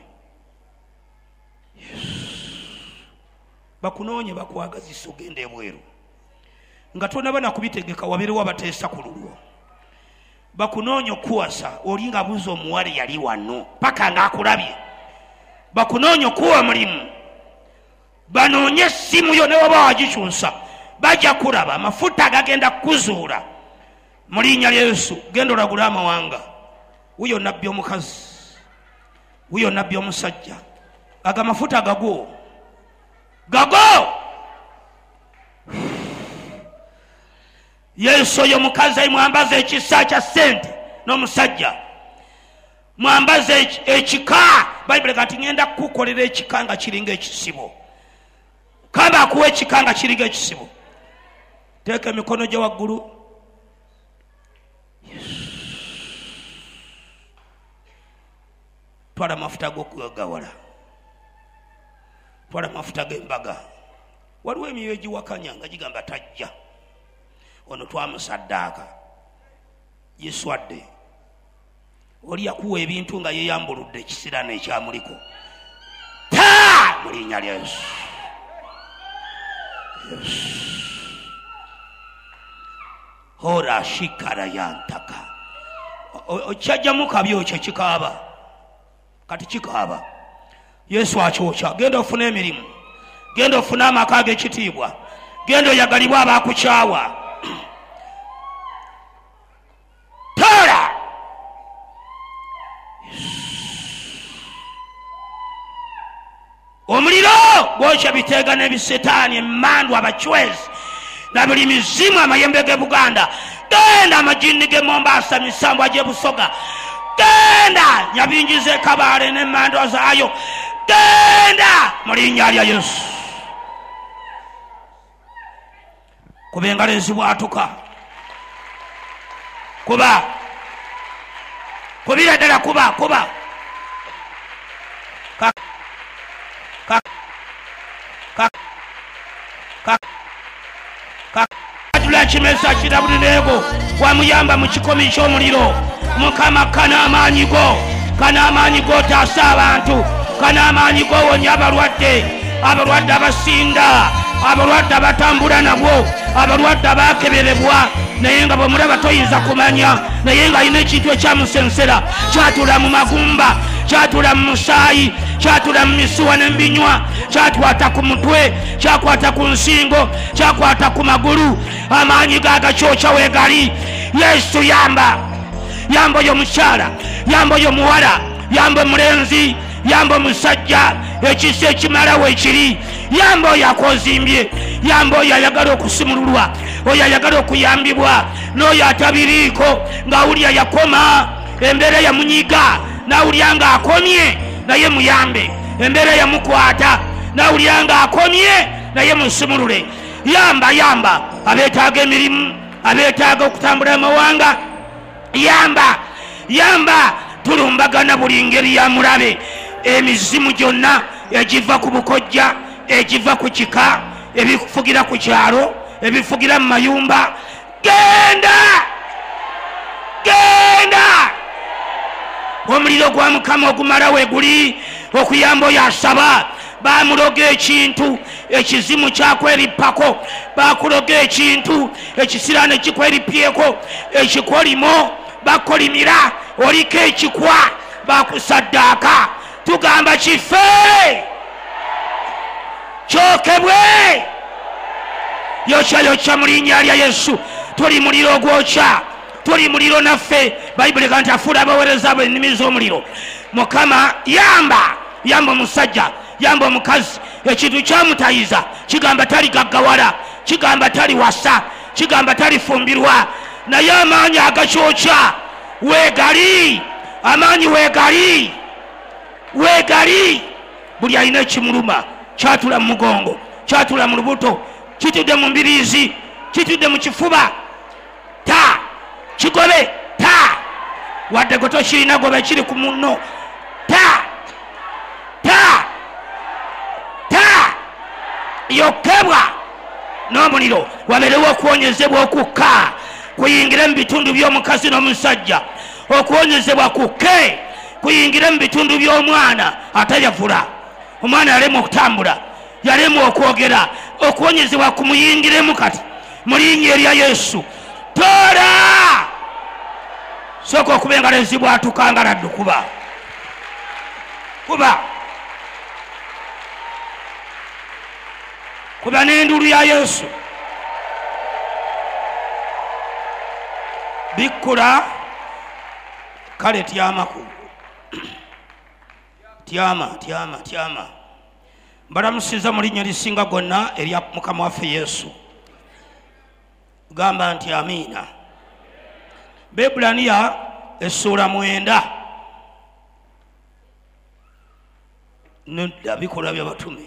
Bakunoonye bakwagazisa ogenda ebweru nga tonaba nakubitegeka, wabeerewo abateesa ku lulwo. Bakunoonye okuwasa, oli nga buuza omuwala yali wano paka ng'akulabye. Bakunoonye okuwa omulimu, banoonye essimu yo ne waba wagikyusa, bajja kulaba amafuta agagenda kuzuula mu linnya lya Yesu. Genda olagule amawanga. Wuyo nabbi omukazi, wuyo nabbi omusajja, aga mafuta gago gago. Yesu oyo mukazi mwambaze ekisa kya ssente n'omusajja, mwambaze ekika. Bayibuli kati ngenda kukolera ekika nga kiringa ekisibo, kamba akuwa ekika nga kiringa ekisibo. Teeka emikono gye waggulu. Twala amafuta g'okugawala, twala amafuta g'embaga. Waliwo emiyo egiwakanya nga gigamba tajja. Ono twamusaddaaka yeswadde. Oli yakuwa ebintu nga yeyambuludde ekisirani ekyamuliko. Ta mu linnya lya Yesu. Hora shikara yantaka. Okyajjamu kabyo kyo kikaaba. Kati kikaaba. Yesu akyokya. Genda ofune emirimu. Genda ofune amaka g'ekitiibwa. Genda oyagalibwa abakukyawa. Tora! Omuliro gwokya biteega n'ebisetaani emmandu abachwezi na buli mizimu amayembe g'e Buganda. Genda amajini g'e Mombasa misambwa gy'e Busoga. Genda Nyabingize Kabale n'emmando zaayo. Genda mu linnya lya Yesu. Kuba engalo ezibwatuka. Kuba kubira ddala kuba kuba ka ka ka ka ka atula kimesa kirabulinego wamuyamba mu kikomi ky'omuliro. Mukama kana amaanyi go kana amaanyi go taasa abantu kana amaanyi go wonya abalwadde abalwadde abasinda abalwadde abatambula nabwo abalwadde abakeberebwa naye nga bwemulaba toyinza kumanya naye nga alina ekintu ekyamusensera kyatula mu magumba kyatula mu musaayi kyatula mu misuwa n'embinywa kyakwata ku mutwe kyakwata ku nsingo kyakwata ku magulu amaanyi gaagakyokya weegali. Yesu yamba yamba oyo mukyala yamba oyo muwala yamba omulenzi yamba omusajja ekisa ekimalawo ekiri yamba oyo akozimbye yamba oyo ayagala okusimululwa oyo ayagala okuyambibwa n'oyo atabiriiko ng'awulya yakoma embeera yamunyiga n'awulya nga akomye naye muyambe embeera yamukwata n'awulya nga akomye naye musimulule. Yamba yamba abeetaaga emirimu abeetaaga okutambula amawanga yamba yamba tulumbagana buli ngeri ya mulabe emizimu gyonna egiva ku bukojja egiva ku kika ebifugira ku kyalo ebifugira mu mayumba. Genda genda omuliro gwa Mukama ogumala weguli okuyamba oyo asaba. Bamuloga ekintu ekizimu kyakwerippako bakuloga ekintu ekisirane kikwerippyeko ekikolimo bakolimira oliko ekikwa bakusaddaaka tugamba kife kyokebwe yokya yokya mu linnya lya Yesu. Tuli muliro gwokya tuli muliro naffe Bayibuli ega nti afuula abaweereza be ennimi z'omuliro. Mukama yamba yamba omusajja yamba omukazi ekintu kyamutayiza kigamba tali gaggawala kigamba tali wasa kigamba tali fumbirwa naye amaanyi agakyokya weegali amaanyi weegali weegali. Buli alina ekimuluma kyatula mu mugongo kyatula mu lubuto kitudde mu mbiriizi kitudde mu kifuba ta kigobe ta wadde gwe tokirina gobe kiri ku munno ta ta ta yokebwa n'omuliro wabeerewo okuwonyezebwa okukka kuyingire mu bitundu by'omukazi n'omusajja okuwonyezebwa kukke kuyingire mu bitundu by'omwana atayavula omwana yalema okutambula yalema okwogera okuwonyezebwa kumuyingiremu kati mu linnya erya Yesu. Tora sooka okuba engalo ezibwatuka nga laddu kuba kuba kuba n'endulu ya Yesu. Bikkula kale tyamaku tyama tyama tyama mbalamusiza mu linnya lisinga gonna erya Mukama waffe Yesu. Gamba nti amiina. Bebulaniya essuula mwenda nedda bikolwa by'abatume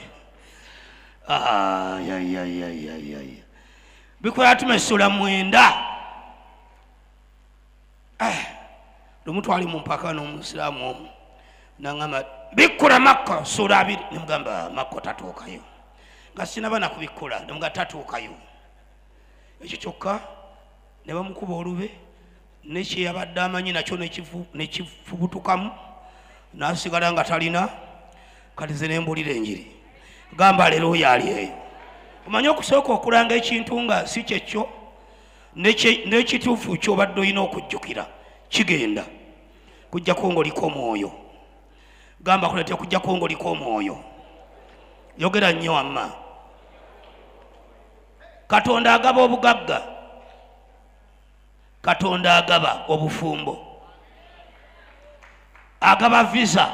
bikolwa by'abatume essuula mwenda lumu twali mu mpaka n'omusiraamu omu nangamba bikula Makka sura abiri nemugamba Makka tatuukayo nga sinaba nakubikula nemuga tatuukayo ekyo kyokka ne bamukuba olube nekyeyabadde amanyi nakyo nekifubutukamu nasigala nga talina kati ze nembulira enjiri gamba leero oyo ali eyo omanye okusooka okulanga ekintu nga si kyekyo n'ekituufu kyobadde olina okujjukira kigenda kujjako ng'oliko omwoyo gamba kulete kujjako ng'oliko omwoyo yogera nnyo amma Katonda agaba obugagga Katonda agaba obufumbo agaba visa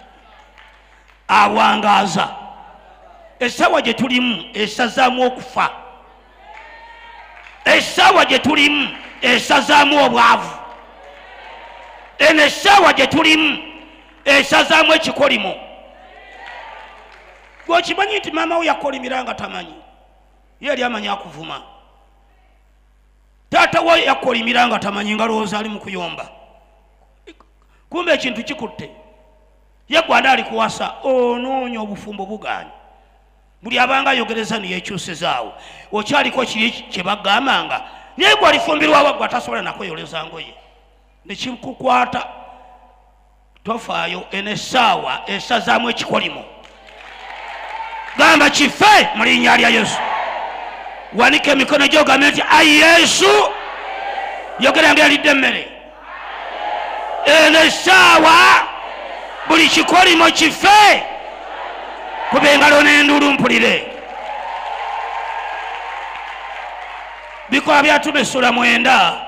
awangaza essawa gye tulimu esazaamu okufa essawa gye tulimu esazaamu obwavu eno essawa gye tulimu esazaamu ekikolimo gwokimanyi nti maama we yakolimira nga tamanyi ye yali amanyi akuvuma taata we yakolimira nga tamanyi nga lowooza ali mu kuyomba kumbe ekintu kikutte ye gwanda ali kuwasa onoonya obufumbo bugaanyi buli abanga ayogereza niyekyusizaawo okyaliko kiri kye bagambanga naye gwe alifumbirwa waggwa tasobola nakweyoleza ngoye nekikukwata tofaayo eno essaawa esazaamu ekikolimo gamba kife mu linnya lya Yesu wanika emikono gyo ogambe nti ayi Yesu yogera nga yalidde emmere eno essaawa buli kikolimo kife kuba engalo n'enduulu mpulire Bikola bya Ttume essula mwenda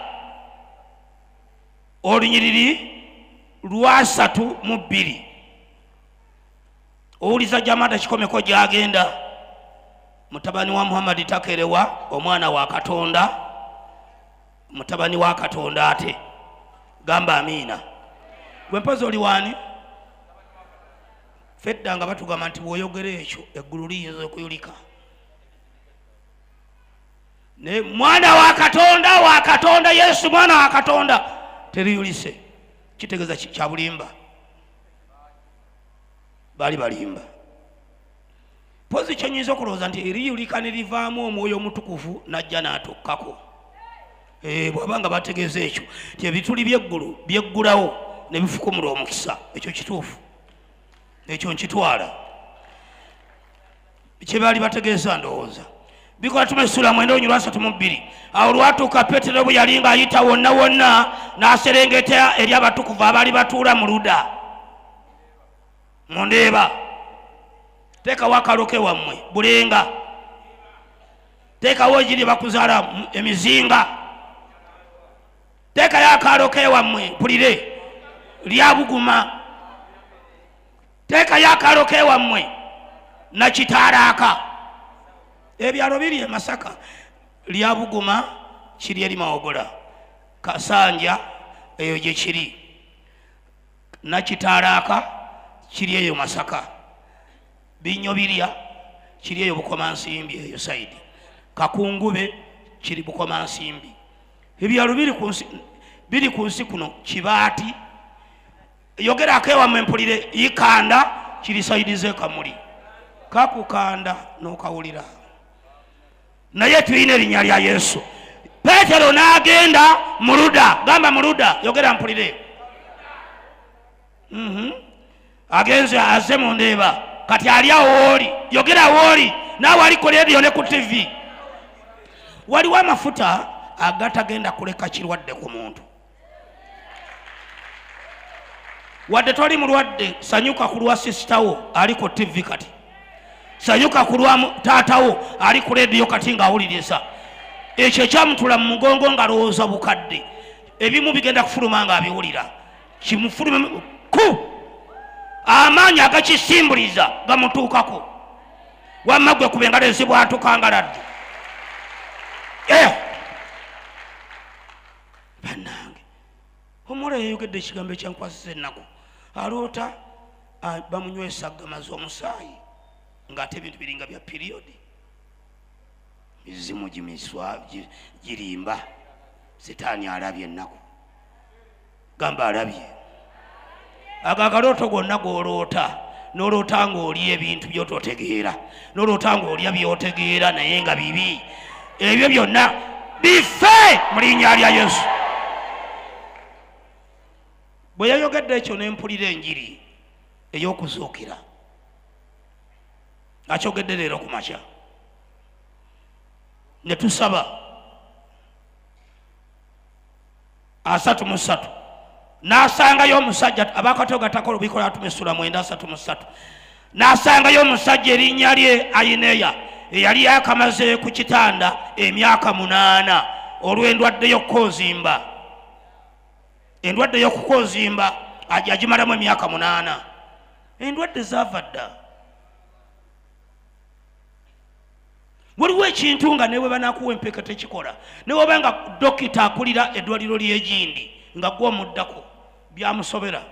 olunyiriri lwasatu mu bbiri owuliza Jamada kikomeko gyagenda mutabani wa Muhammad Takerewa omwana wa Katonda mutabani wa Katonda ate gamba amina gwe mpozi oli wani fedda nga batugamba nti bw'oyogera ekyo eggulu liyinza okuyulika ne mwana wa Katonda wa Katonda Yesu mwana wa Katonda teriyulise kitegeeza kya bulimba bali balimba pozi kyenyinza okulowooza nti eriyulika ne livaamu omwoyo omutukuvu najja n'atukkako bw'abanga bategeeza ekyo nti ebituli by'eggulu byeggulawo ne bifukumula omukisa ekyo kituufu ekyo nkitwala kye baali bategeeza ndowooza Bikola Ttume essula mwenda olunyiriri lwasatu mu bbiri awo lwatuuka Peetero bwe yali ng'ayita wonna wonna n'aserengeta eri abatukuvu abaali batuula mu Luda mundeeba teekawo akaloke wammwe bulenga teekawo egiri bakuzaala emizinga teekayo akaloke wammwe mpulire lyabuguma teekayo akaloke wammwe nakitaalaaka ebyalo biri e Masaka lyabuguma kiri eri Mawogola Kasanja eyo gye kiri nakitaalaaka kiri eyo Masaka Binyo birya kiri eyo Bukomansimbi eyo saidi Kakungube kiri Bukomansimbi ebyalo biri ku nsi biri ku nsi kuno Kibaati yogera akewa mpulire Ikanda kiri saidi ze Kamuli kakukanda n'okawulira naye tulina erinnya lya Yesu Peetero n'agenda mu Luda gamba mu Luda yogera mpulire mhm agenze aze mu ndeeba kati ali awo oli yogera woli naawe aliko leediyo ne ku T V waliwo amafuta agatagenda kuleka kirwadde ku muntu wadde toli mulwadde sanyuka ku lwa sisitawo ali ku T V kati sanyuka ku lwa taatawo ali ku leediyo kati ng'awuliriza ekyo ekyamutula mu mugongo nga lowooza bukadde ebimu bigenda kufuluma nga abiwulira kimufulume ku amaanyi agakisimbuliza gamutuukako wamma gwe kuba engalo ezibwatukangaladde eh bannange omuwala yayogedde ekigambo ekyankwasiza ennaku aloota bamunywesa gamaze omusaayi ng'ate ebintu biringa bya piriyodi mizimu gimiswa girimba sitaani alabye ennaku gamba alabye agagalooto gonna g'oloota n'oloota ng'olya ebintu by'ototegeera n'oloota ng'olya by'otegeera naye nga bibi ebyo byonna bife mu linnya lya Yesu. Bwe yayogedde ekyo ne mpulira enjiri ey'okuzuukira akyogedde leero ku makya ne tusaba asatu mu ssatu n'asangayo omusajja abakato gatakolo bikola atumesula mwenda asatu mu ssatu n'asangayo omusajja erinnya lye Ayineya eyali yakamaze ku kitanda emyaka munaana olw'endwadde y'okukozimba endwadde y'okukozimba agimalamu emyaka munaana endwadde zaava dda. Waliwo ekintu nga newe banakuwa empeka tekikola newe banga dokita akulira eddwaliro ly'egindi nga gwe omuddako byamusobera.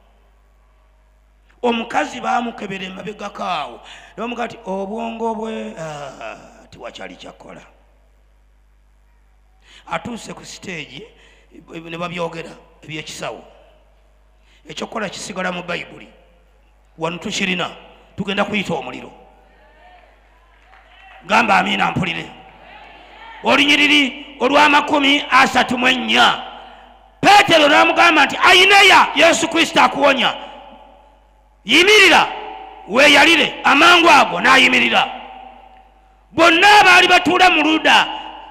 Omukazi baamukebera emabegako awo nebamuga ti obwongo bwe tiwakyali kyakola. Atuuse ku siteegi ne babyogera ebyekisawo ekyokukola kisigala mu Bayibuli wano tukirina tugenda kuyita omuliro. Gamba amina mpulire. Olunyiriri olw'amakumi asatu mu ennya Peetero n'amugamba nti Ayineya Yesu Kristo akuwonya yimirira weeyalire. Amangu ago n'ayimirira. Bonna abaali batuula mu Luda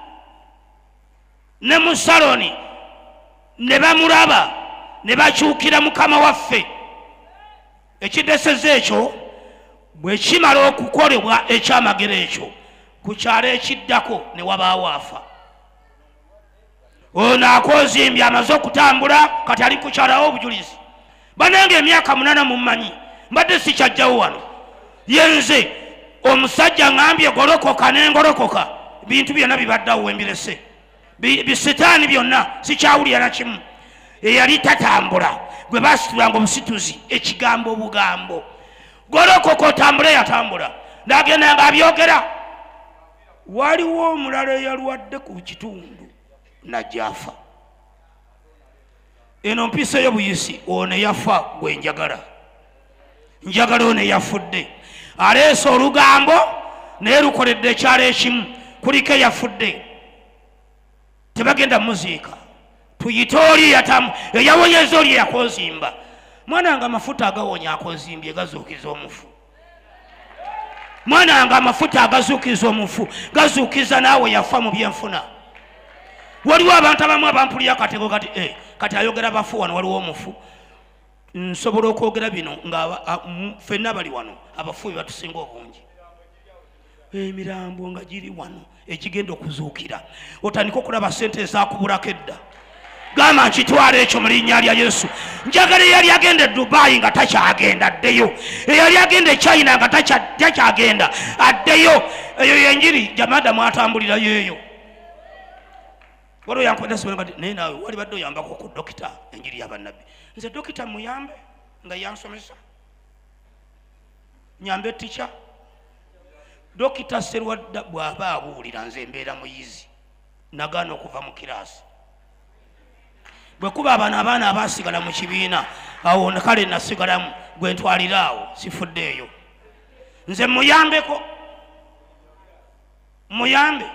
ne mu Saloni ne bamulaba ne bakyukira Mukama waffe. Ekideseze ekyo bwe kimala okukolebwa ekyamagero ekyo ku kyalo ekiddako ne wabaawo afa. Ono akozimbye amaze okutambula kati ali ku kyalawo obujulizi. Banange emyaka munaana mummanyi mbadde sikyajjawo wano yenze omusajja ngambye golokoka n'engolokoka bintu byonna bibaddawo wembirese bisitaani byonna sikyawulira na kimu. Eyali tatambula gwe basitulanga omusituzi ekigambo obugambo golokoka otambule yatambula n'agenda nga abyogera. Waliwo omulala eyalwadde ku kitundu najjafa. Eno mpisa y'obuyisi ono yafa gwe njagala njagala ono yafudde aleese olugambo naye lukoledde ekyalo ekimu kuliko eyafudde tebagenda muziika tuyite oli yatamu eyawonyeza oli yakozimba. Mwana nga amafuta agawonya akozimbye gazuukiza omufu. Mwana nga amafuta agazuukiza omufu gazuukiza naawe yafa mu byenfuna. Waliwo abantu abamu abampulira akatego kati eh kati ayogera bafu wano waliwo omufu. Nsobola okwogera bino nga ffenna bali wano abafubi batusinga obungi. Emirambo nga giri wano ekigenda okuzuukira otandika okulaba ssente ezakubulako edda. Gamba nkitwala ekyo mu linnya lya Yesu. Njagala eyali agenda e Dubai nga takyagenda addeyo, eyali agenda e China nga takyagenda addeyo. Eyo yenjiri jamada mwatambulira yeyo. Waliwo yankwenda sibe nga naye naawe wali badde oyambako ku dokita enjiri y'abannabbi. Nze dokita muyambe nga yansomesa nyambe tica dokita Serwadda bw'aba abuulira nze embeera muyizi nagaana okuva mu kiraasi. Bwe kuba abaana abaana abaasigala mu kibiina awo kale nasigalamu gwe ntwalira awo sifuddeeyo. Nze muyambeko muyambe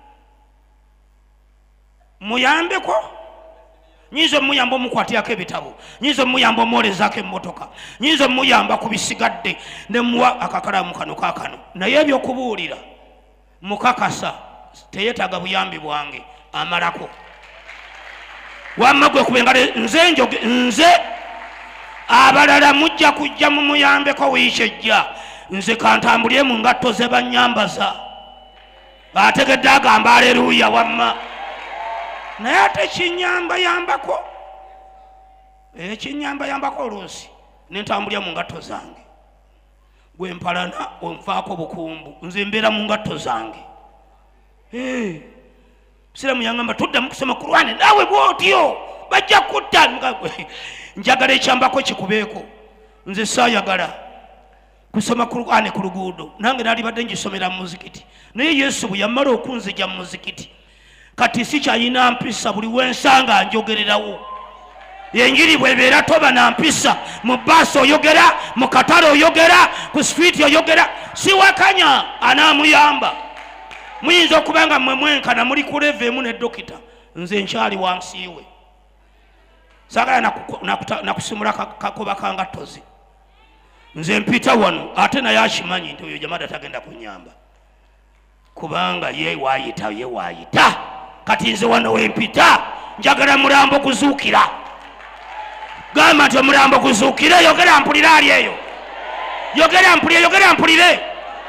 muyambeko nyinza muyamba omukwatirako ebitabo, nyinza muyamba omwolezaako emmotoka, nyinza muyamba ku bisigadde ne muwa akakalamu kano kaakano. Naye ebyokubuulira mukakasa teyeetaaga buyambi bwange amalako. Wamma gwe kubenga nze njoge nze abalala mujja kujja mu muyambeko wiiki ejja nze kantambulye mu ngatto ze bannyambaza. Ategedde agamba aleluuya wamma. Naye ate kinyamba yambako ekinyamba yambako oluusi nentambulya mu ngatto zange. Gwe mpalana onvaako bukumbu nze mbeera mu ngatto zange. Hey. Siramu yangamba tudda mu kusoma Qur'ani nawe bwotyo bajja kutta. Njagala ekyambako kikubeeko nze saayagala kusoma Qur'ani ku luguudo nange nali badde ngisomera mu muzikiti. Naye Yesu bwe yamala okunzija mu muzikiti kati sikyalina mpisa buli wensanga njogererawo. yenjiri bwebeera toba na mpisa mu baasi oyogera mu katale oyogera ku street oyogera siwakanya anaamuyamba muyinza okuba nga mmwe mwenkana muli ku leve emu ne dokita nze nkyali wansiiwe saagala nakusimula kakoba kangattozi nze mpita wano ate naye akimanyi nti oyo jamada tagenda kunyamba kubanga ye waayita ye waayita kati nze wano wempita njagala mulambo kuzuukira gamba nti omulambo kuzuukire yogera mpulire ali eyo yogera mpulire yogera mpulire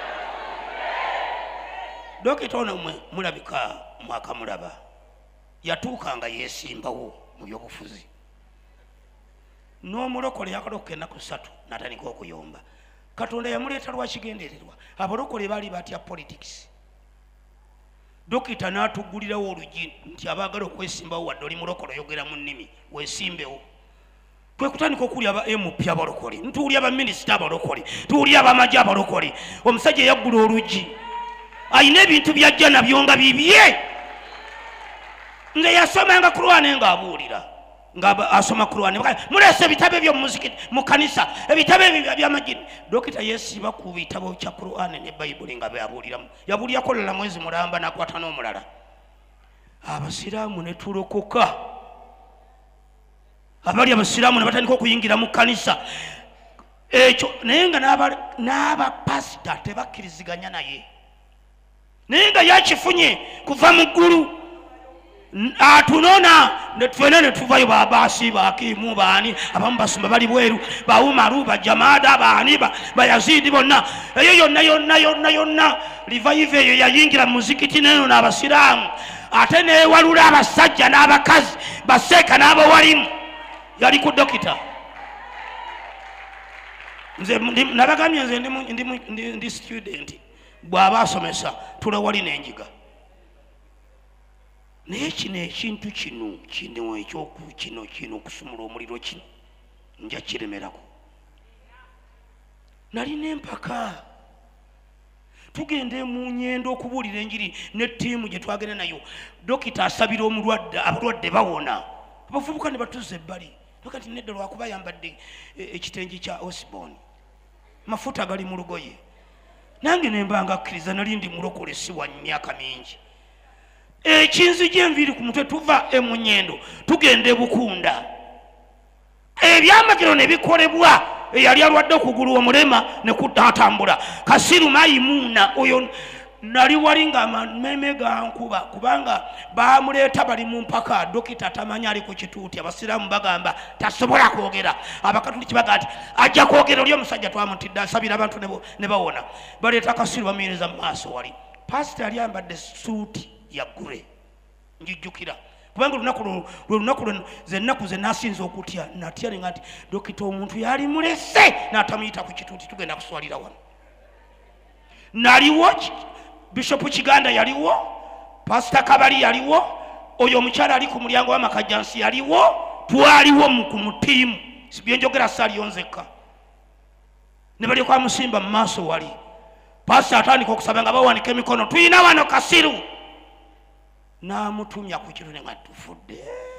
dokita ono mwe mulabika mwakamulaba yatuukanga yeesimbawo mu byobufuzi n'omulokole yakaloka ennaku ssatu n'atandika okuyomba katonda yamuleeta lwakigendererwa abalokole baali batya politics dokita n'atuggulirawo olugi nti abaagala okwesimbawo wadde oli mulokole oyogera mu nnimi weesimbewo kwe kutandika okulya aba M P abalokole ntuwulya abaminisita abalokole tuwulya abamagye abalokole omusajja yaggula olugi ayina ebintu byajja nabyo nga bibye nga yasomanga Kurwane ng'abuulira nga asoma Kurwane mulese ebitabo ebyo muzikiti mu kanisa ebitabo ebyo byamagini dokita yesiba ku bitabo kya Kurwane ne Bayibuli nga byabuuliramu yabuulira kolera mwezi mulamba nakwata n'omulala abasiraamu ne tulokoka abali abasiraamu ne batandika okuyingira mu kanisa ekyo naye nga n'abapasita tebakkiriziganya naye naye nga yakifunye kuva mu ggulu atunona netwene netuvayo babasi bakimu baani abamu basumba bali bweru baumaru bajamada baani bayazidi bonna eyo yonna yonna yonna yonna livayive eyo yayingira muzikiti neno n'abasiraamu ate newalula abasajja n'abakazi baseeka n'abawalimu yali ku dokita nze nabagambye nze ndi student bw'aba asomesa tulawali n'enjiga naye kino ekintu kino kino ekyoku kino kino okusumula omuliro kino nja kiremerako nalina empaka tugende mu nyendo okubuulira enjiri ne ttiimu gye twagenda nayo dokita asabira omulwadde abalwadde bawona abavubuka ne batuza ebbali dokati nedda lwakuba yambadde ekitengi kya Osborne mafuta gali mu lugoye nange nembanga akkiriza nali ndi mulokole si wa myaka mingi ekinzije enviiri ku mutwe tuva emunyendo tugende Bukunda ebyamagero ne bikolebwa eyali alwadde okugulu omulema ne kutatambula Kasiru Mayimuuna oyo nali wali nga amameme gankuba kubanga bamuleeta bali mu mpaka dokita tamanya ali ku kituuti abasiraamu bagamba tasobola kwogera abakatuliki bagamba nti ajja kwogera oli omusajja twamutidde asabira abantu ne bawona baleeta Kasiru bamuyiniriza mu maaso wali pasita yali ayambadde suuti ya gure njijjukira kubanga olunaku lwe lunaku zennaku ze nasinza okutya natya nenga nti dokita omuntu yali mulese n'atamuyita ku kituuti tugenda kuswalira wano naliwo Bishop Kiganda yaliwo Pastor Kabali yaliwo oyo omukyala ali ku mulyango w'amakajjansi yaliwo twaliwo ku mutiimu sibyenjogera saaliyonzeka ne bali kwa musimba mu maaso wali pastor atandika okusaba nga bawanika emikono tuyina wano Kasiru n'amutumya ku kiro ne nga tufudde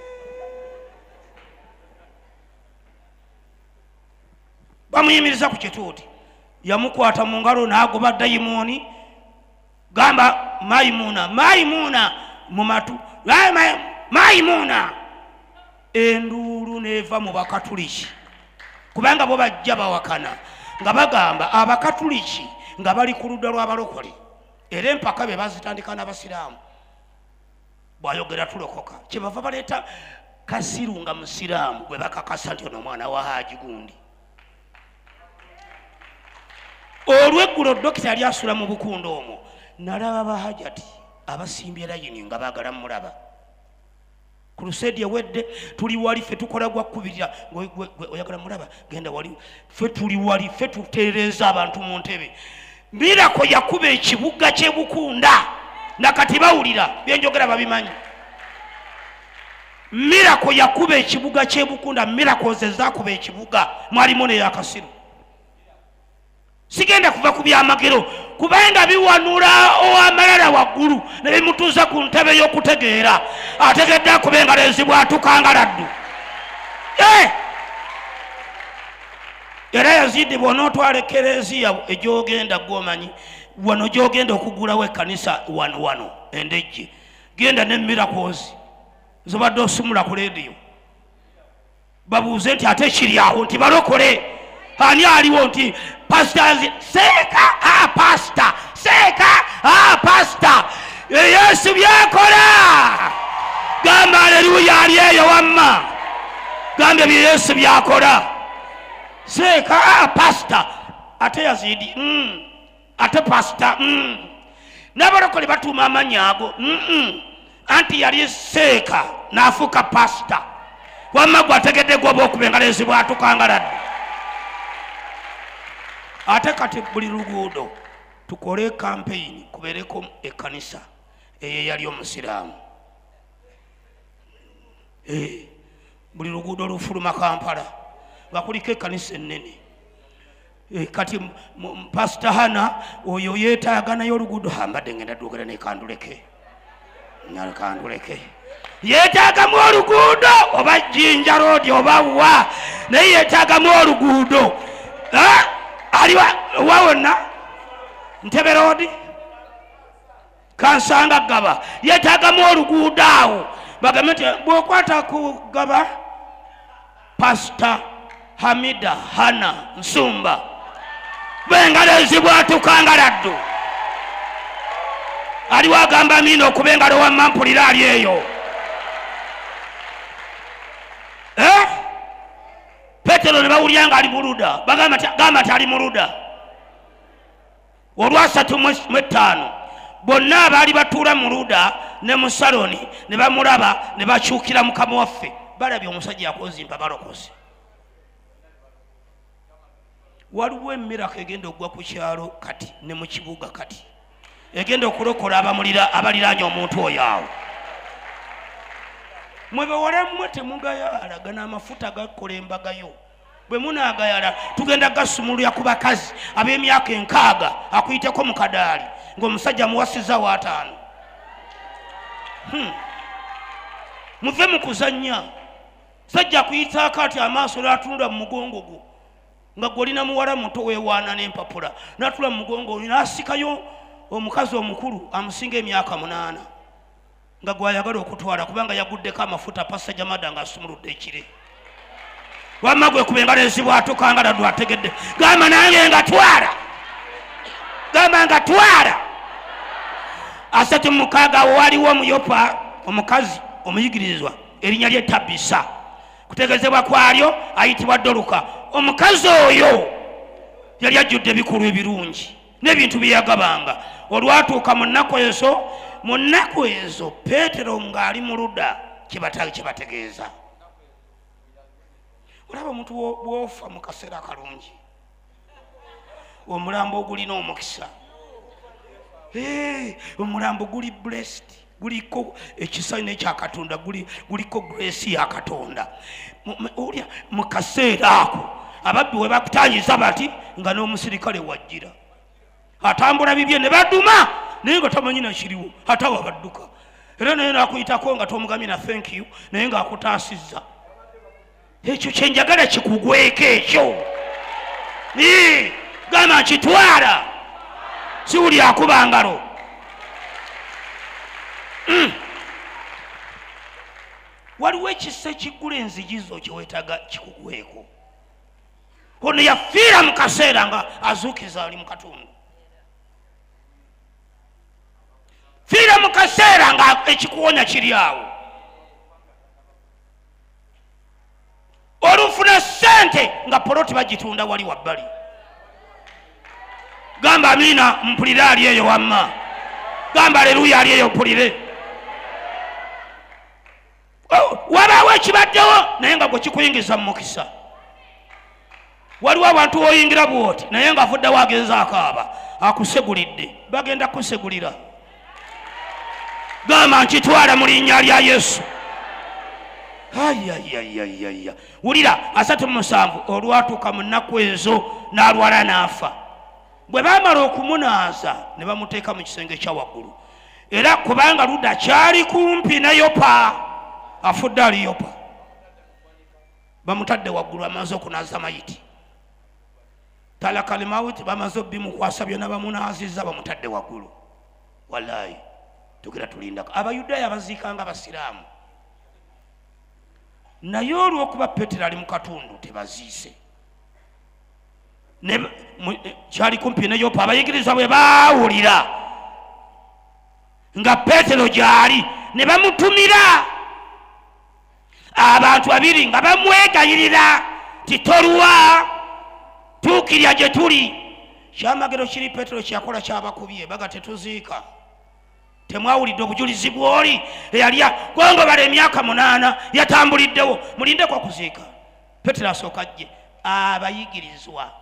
bamuyimiriza ku kituuti yamukwata mu ngalo n'agoba dayimooni gamba Mayimuuna Mayimuuna mu matu Mayimuuna enduulu neeva mu bakatuliki kubanga bo bajja bawakana nga bagamba abakatuliki nga bali ku ludda lw'abalokole era empaka be bazitandika n'abasiraamu bwayogera tulokoka kyebava baleeta Kasiru nga musiraamu gwe bakakasa nti ono omwana wa Haji gundi olweggulo dokita yali asula mu Bukunda omwo nalaba bahajati abasimbye layini nga baagala mulaba crusade yawedde tuli wali ffe tukola gwa kubirira oyagala mulaba genda wali ffe tuli wali ffe tutereeza abantu mu ntebe Mirako yakuba ekibuga kye Bukunda nakati bawulira byenjogera babimanyi Mirako yakuba ekibuga kye Bukunda Mirako ze zakuba ekibuga mwalimu ne yakasiru sigenda kuva ku byamagero kubanga biwanula owamalala waggulu ne bimutuuza ku ntebe y'okutegeera ategedde akubenga lezi bw'atukangaladdu eh era Yazidi bw'onootwala ekereziya egyogenda gwomanyi wano gyogenda okugulawo ekkanisa wano wano endejje genda ne Miracles zobadde osumula ku leediyo babuuze nti ate kiri awo nti balokole ani aliwo nti pastor seeka ah pastor seeka ah pastor Yesu byakola gamba haleluya ali eyo wamma gamba bye Yesu byakola seeka ah pastor ate Yazidi mm ate pastor mm nabalokole batuuma amannya ago mm anti yali seeka n'afuuka pastor wamma gwategedde gwoba okubengalezi bwatukangaladde ate kati buli luguudo tukole campaign kubeereko ekkanisa eyo yali omusiraamu eh buli luguudo lufuluma Kampala nga kuliko ekkanisa ennene eh kati pastor Hana oyo yeetaaga nayo oluguudo hambadde ngenda dduukira ne kanduleke nyala kanduleke yeetaagamu oluguudo oba Jinja Road oba wa naye yeetaagamu oluguudo ali wawonna Ntebe Road Kansanga Gaba yeetaagamu oluguudo awo bagambe nti bw'okwata ku Gaba Pastor Hamida Hana Nsumba bengalezi bwatukangaladdu aliwo agamba amina okubengalo wamma mpulira ali eyo eh Petero ne bawulira nga ali muluda bagamba gamba tali muluda olwasatu mu ttaano bonna abaali batuula muluda ne mu saloni ne bamulaba ne bakyukira mukama waffe balabye omusajja yakozimba balokozi waliwo emirako egenda ogwa ku kyalo kati ne mu kibuga kati egenda okulokola abamulira abaliranye omuntu oyo awo mwe bawala mmwe temugayala gana amafuta gakola embagayo bwe munaagayala tugenda gasumulya ku bakazi ab'emyaka enkaaga akuyiteko mu kadaali ng'omusajja muwasiza w'ataano hmm. muve mu kuzannya sajja akuyitaako ati amaaso n'atunula mu mugongo gwo nga gwolina muwala muto weewaana n'empapula n'atula mu mugongo n'asikayo omukazi omukulu amusinga emyaka munaana nga gwayagala okutwala kubanga yaguddeko amafuta pasa jamada nga asumuludde ekire wamma gwe kubengalezi bwatukangaladdu ategedde gamba nange nga twala gamba nga twala asatu mukaaga waliwo omuyopa omukazi omuyigirizwa erinnya lye Tabisa kutegezebwa kwalyo ayitibwa Doluka omukazi oyo yali ajjudde ebikulu ebirungi n'ebintu byeyagabanga olwatuuka mu nnaku ezo mu nnaku ezo Peetero ng'ali mu luda kibategeeza olaba omuntu bw'ofa mu kaseera akalungi omulambo ogulina omukisa omulambo guli blessed guliko ekisa n'ekya Katonda guliko grace ya Katonda olya mu kaseera ako ababbi we bakutanyiza bati nga n'omusirikale wajjira atambula bibye ne baduma naye nga tamanyi nakiriwo ate wabadduka era naye nakuyitako nga tomugambye na thank you naye ng'akutaasizza ekyo kyenjagala kikugweko ekyo gamba nkitwala siwuli akuba ngalo waliwo ekisa ekiggula enzigi zo kyeweetaga kikugweko ono yafiira mu kaseera nga azuukiza ali mu katundu fiira mu kaseera nga ekikuwonya kiri awo olufuna ssente nga poloti bagitunda wali wabbali gamba amina mpulire ali eyo wamma gamba aleluya ali eyo mpulire wabaawo ekibaddewo naye nga gwe kikuyingiza mu mukisa waliwo abantu oyingira bwoti naye nga avuddewo agenza akaaba akusegulidde bagenda kusegulira gamba nkitwala mu linnya lya Yesu ayayayayaya wulira asatu mu musanvu olwatuuka mu nnaku ezo n'alwala n'afa bwe baamala okumunaaza ne bamuteeka mu kisenge kya waggulu era kubanga Luda kyali kumpi ne Yopa afudde ali Yopa bamutadde waggulu amaze okunaza mayiti talakal mawuti bamaze bimukwasa byonna bamunaaziza bamutadde waggulu wallahi tugira tulindako abayudaaya baziikanga basiraamu naye olw'okuba Petero ali mu katundu tebaziise kyali kumpi ne Yopa abayigiriza bwe baawulira nga Petero gyali ne bamutumira abantu babiri nga bamwegayirira ti tolwa tuukirya gye tuli kyamagero kiri Petero kyakola kyabakubye baga tetuziika temwawulidde obujulizi bw'oli eyalya gwongobala emyaka munaana yatambuliddewo mulindeko okuziika Petero asooka jje abayigirizwa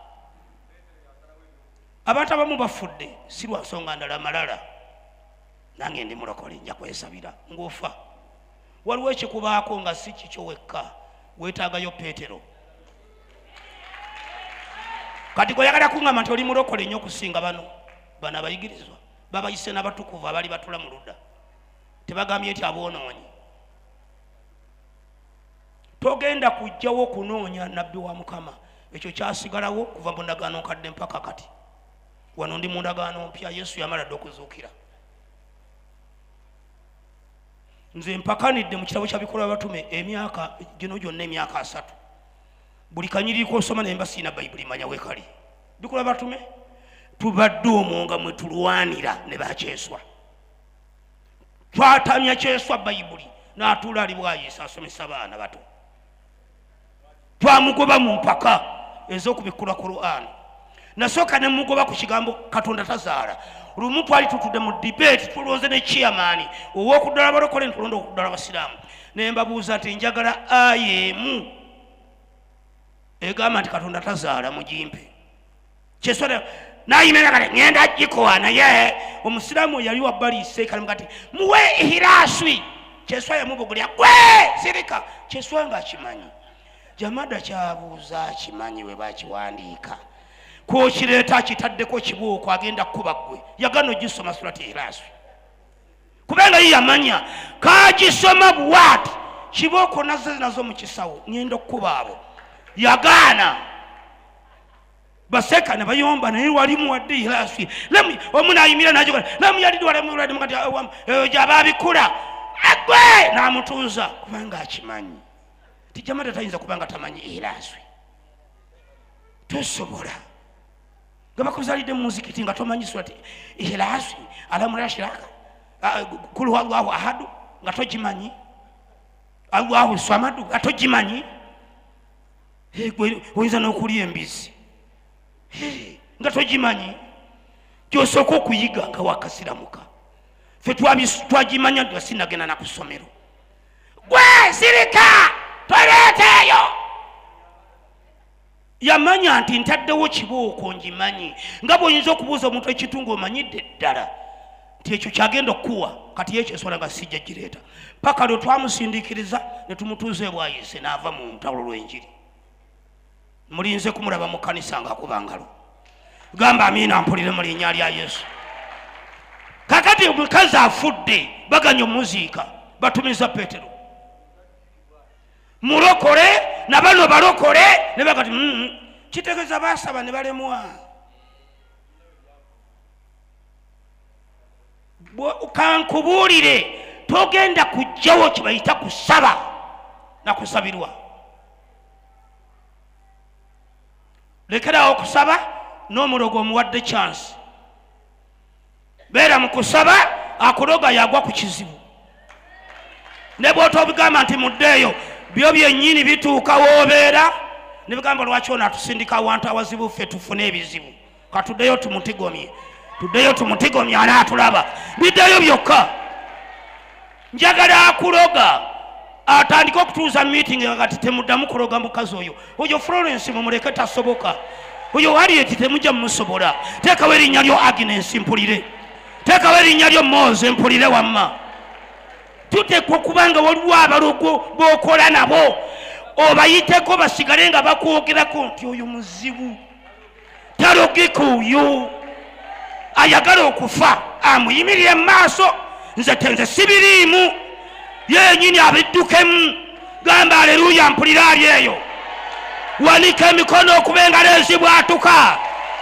abantu abamu bafudde si lwa nsonga ndala malala nange ndi mulokole nja kwesabira ng'ofa waliwo ekikubaako nga si kikyo wekka weetaagayo Petero kati goyagala kuŋŋamba nti oli mulokole nnyo okusinga bano bano abayigirizwa babayise n'abatukuvu abali batula mu ludda tebagambye nti aboonoonyi togenda kujjawo okunoonya nabbi wa Mukama ekyo kyasigalawo kuva mu ndagaano nkadde mpaka kati wano ndi mu ndagaano mpya Yesu yamala dde okuzuukira nze mpakanidde mu kitabo kya bikolwa by'abatume emyaka gino gyonna emyaka asatu buli kanyiriiko osoma naye mba siina bayibuli manya weekali bikolwa by'abatume tubadde omwo nga mwe tulwanira ne bakyeswa twatamya kyeswa bayibuli n'atuula ali bwayisa asomesa abaana bato twamugoba mu mpaka ez'okubikkula Qur'an nasooka ne mugoba ku kigambo Katonda tazaala lumu twali tutudde mu debate tulonze ne chairman ow'okuddala abalokole ntulonda okuddala abasiraamu ne mbabuuza nti njagala aya emu egamba nti Katonda tazaala mugimpe kyeswa nayimera kale ngenda gikowa naye omusiraamu yali wabbali seekalamu kati muwe ihiraswi kyeswa yamubugulya gwe sirika kyeswa ng'akimanyi jamada kyabuuza akimanyi we bakiwandiika kwokireeta akitaddeko kibuuko agenda kukuba ggwe yagana ogisoma surati ihiraswi kubanga ye yamanya kagisoma buwaati kibuuko nazo nazo mu kisawo ngenda okukuba abo yagaana baseka ne bayomba naye walimu wadde ihiraswi omu n'ayimira n'ajogola lamu yalidi walamu kati gy'abaabikula agwe n'amutuuza kubanga akimanyi tijamada tayinza kubanga tamanyi ihiraswi tosobola nga bakuzalidde mu muzikiti nga tomanyi surati ihiraswi alamurashiraka kulu Allahu ahadu nga togimanyi Allahu samadu nga togimanyi oyinza n'okulya embizzi nga togimanyi gyosooka okuyiga nga wakasiramuka ffe twagimanya nga sinagenda na ku ssomero gwe sirika toleeteeyo yamanya nti ntaddewo kibuuko ngimanyi nga bw'oyinza okubuuza omuntu ekitunga omanyidde ddala nti ekyo kyagenda okukuwa kati yekyeswala nga sijja gireeta paka lwe twamusindiikiriza ne tumutuuza ebwayise n'ava mu ntawulo lw'enjiri mulinze kumulaba mu kkanisa ng'akuba ngalo gamba amiina mpulire mu linnya lya Yesu kakati omukazi afudde baganya omuziika batumiza Petero mulokole na bano balokole ne bagati mm kitegeeza baasaba ne balemwa kankubuulire togenda kujjawo kibayita kusaba na kusabirwa lekerawo okusaba n'omulogo omuwadde chance beera mu kusaba akuloga yagwa ku kizibu ne bw'ota obigamba nti muddeeyo byo byennyini bituuka w'obeera ne bigamba lwaki ono atusindika awantu awazibu ffe tufune ebizibu katuddeyo tumutigomye tuddeyo tumutigomye anaatulaba biddeyo byokka njagala akuloga atandika okutuuza meeting kati temuddamu kuloga mukazi oyo oyo Florence mumuleke tasoboka oyo Harriet temujja mumusobola teekawo erinnya lyo Agnes mpulire teekawo erinnya lyo Mose mpulire wamma tuteekwa okubanga waliwo abalogo b'okola nabo obayiteko basigale nga bakwogerako nti oyo muzibu talogeka oyo ayagala okufa amuyimirire mu maaso nze tenze sibiriimu yenyini abiddukemu gamba aleluya mpulira ali eyo wanika emikono okuba engalo ezibwatuka.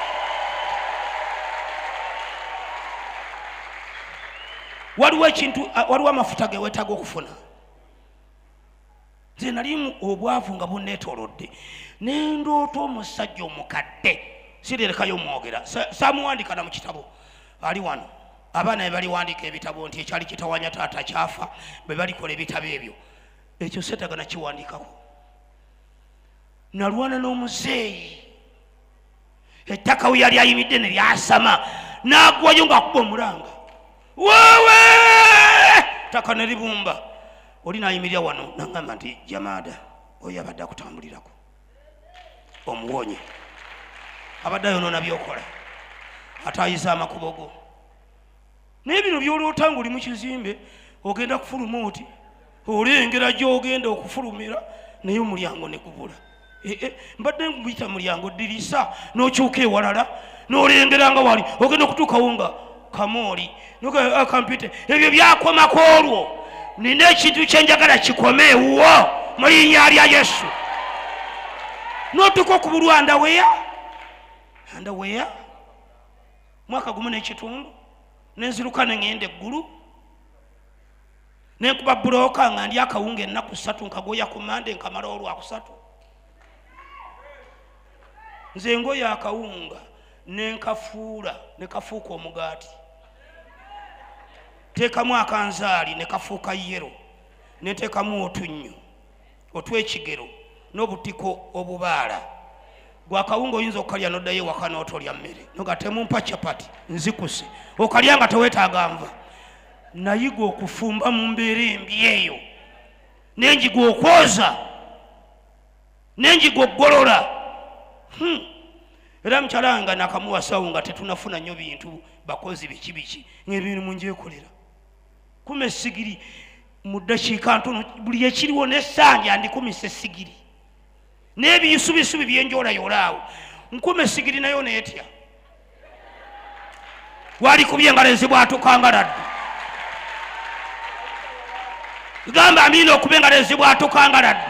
Waliwo ekintu, waliwo amafuta ge weetaaga okufuna. Nze nali obwavu nga bunneetoolodde ne ndoota omusajja omukadde, sirerekayo omwogera, saamuwandiika na mu kitabo, ali wano. Abaana be baliwandiika ebitabo nti ekyali kitawanya taata kyafa, bwe balikola ebitabo ebyo. Ekyo seetaga nakiwandiikako. Nalwana n'omuzeeyi, ettaka we yali ayimidde ne lyasama, n'agwayo ng'akuba omulanga. Wewe ttaka ne libumba. Oli n'ayimirira wano n'aŋŋamba nti Jamaada oyo abadde akutambulirako omuwonye, abadde ayonoona by'okola, ate ayiza amakubo go. Naye bino by'oloota ng'oli mu kizimbe ogenda kufuluma oti, olengera gy'ogenda okufulumira naye omulyango ne gubula. Mbadde nkuyita mulyango ddirisa n'okyuka ewalala n'olengera nga wali ogenda okutuukawo nga kamooli akampite. Ebyo byakomako olwo. Nina ekintu kyenjagala kikomeewo mu linnya lya Yesu. N'otuuka okubulwa ndaweya ndaweya mwaka gumu n'ekitundu nenziruka ne ŋŋenda eggulu nenkuba bulooka nga ndi akawunga ennaku ssatu nkagoya ku mande nkamala olwakusatu. Nze ngoya akawunga nenkafuula ne kafuuka omugaati, teekamu akanzaali ne kafuuka yero, ne nteekamu otunnyo otw'ekigero n'obutiko obubaala. Gwe akawunga oyinza okukalya n'oddayo ewaka n'otolya mmere noga temumpa capati nzikuse okalya nga teweetaaga nva. Nayiga okufumba mu mbeera embi eyo, nenjiga okwoza, nenjiga okugolola. Hmm. Era mukyalanga nakamuwasawo nga tetunafuna nnyo bintu bakozi biki biki ng'ebintu njekolera. Kuma essigiri mu ddakiika ntono buli ekiriwo n'essanja ndikumise essigiri n'ebiyisubisubi byenjoolayoola awo nkuma essigiri nayo neetya. Walikubye engalo ezibwatuka laddu. Gamba amina okuba engalo ezibwatuka laddu.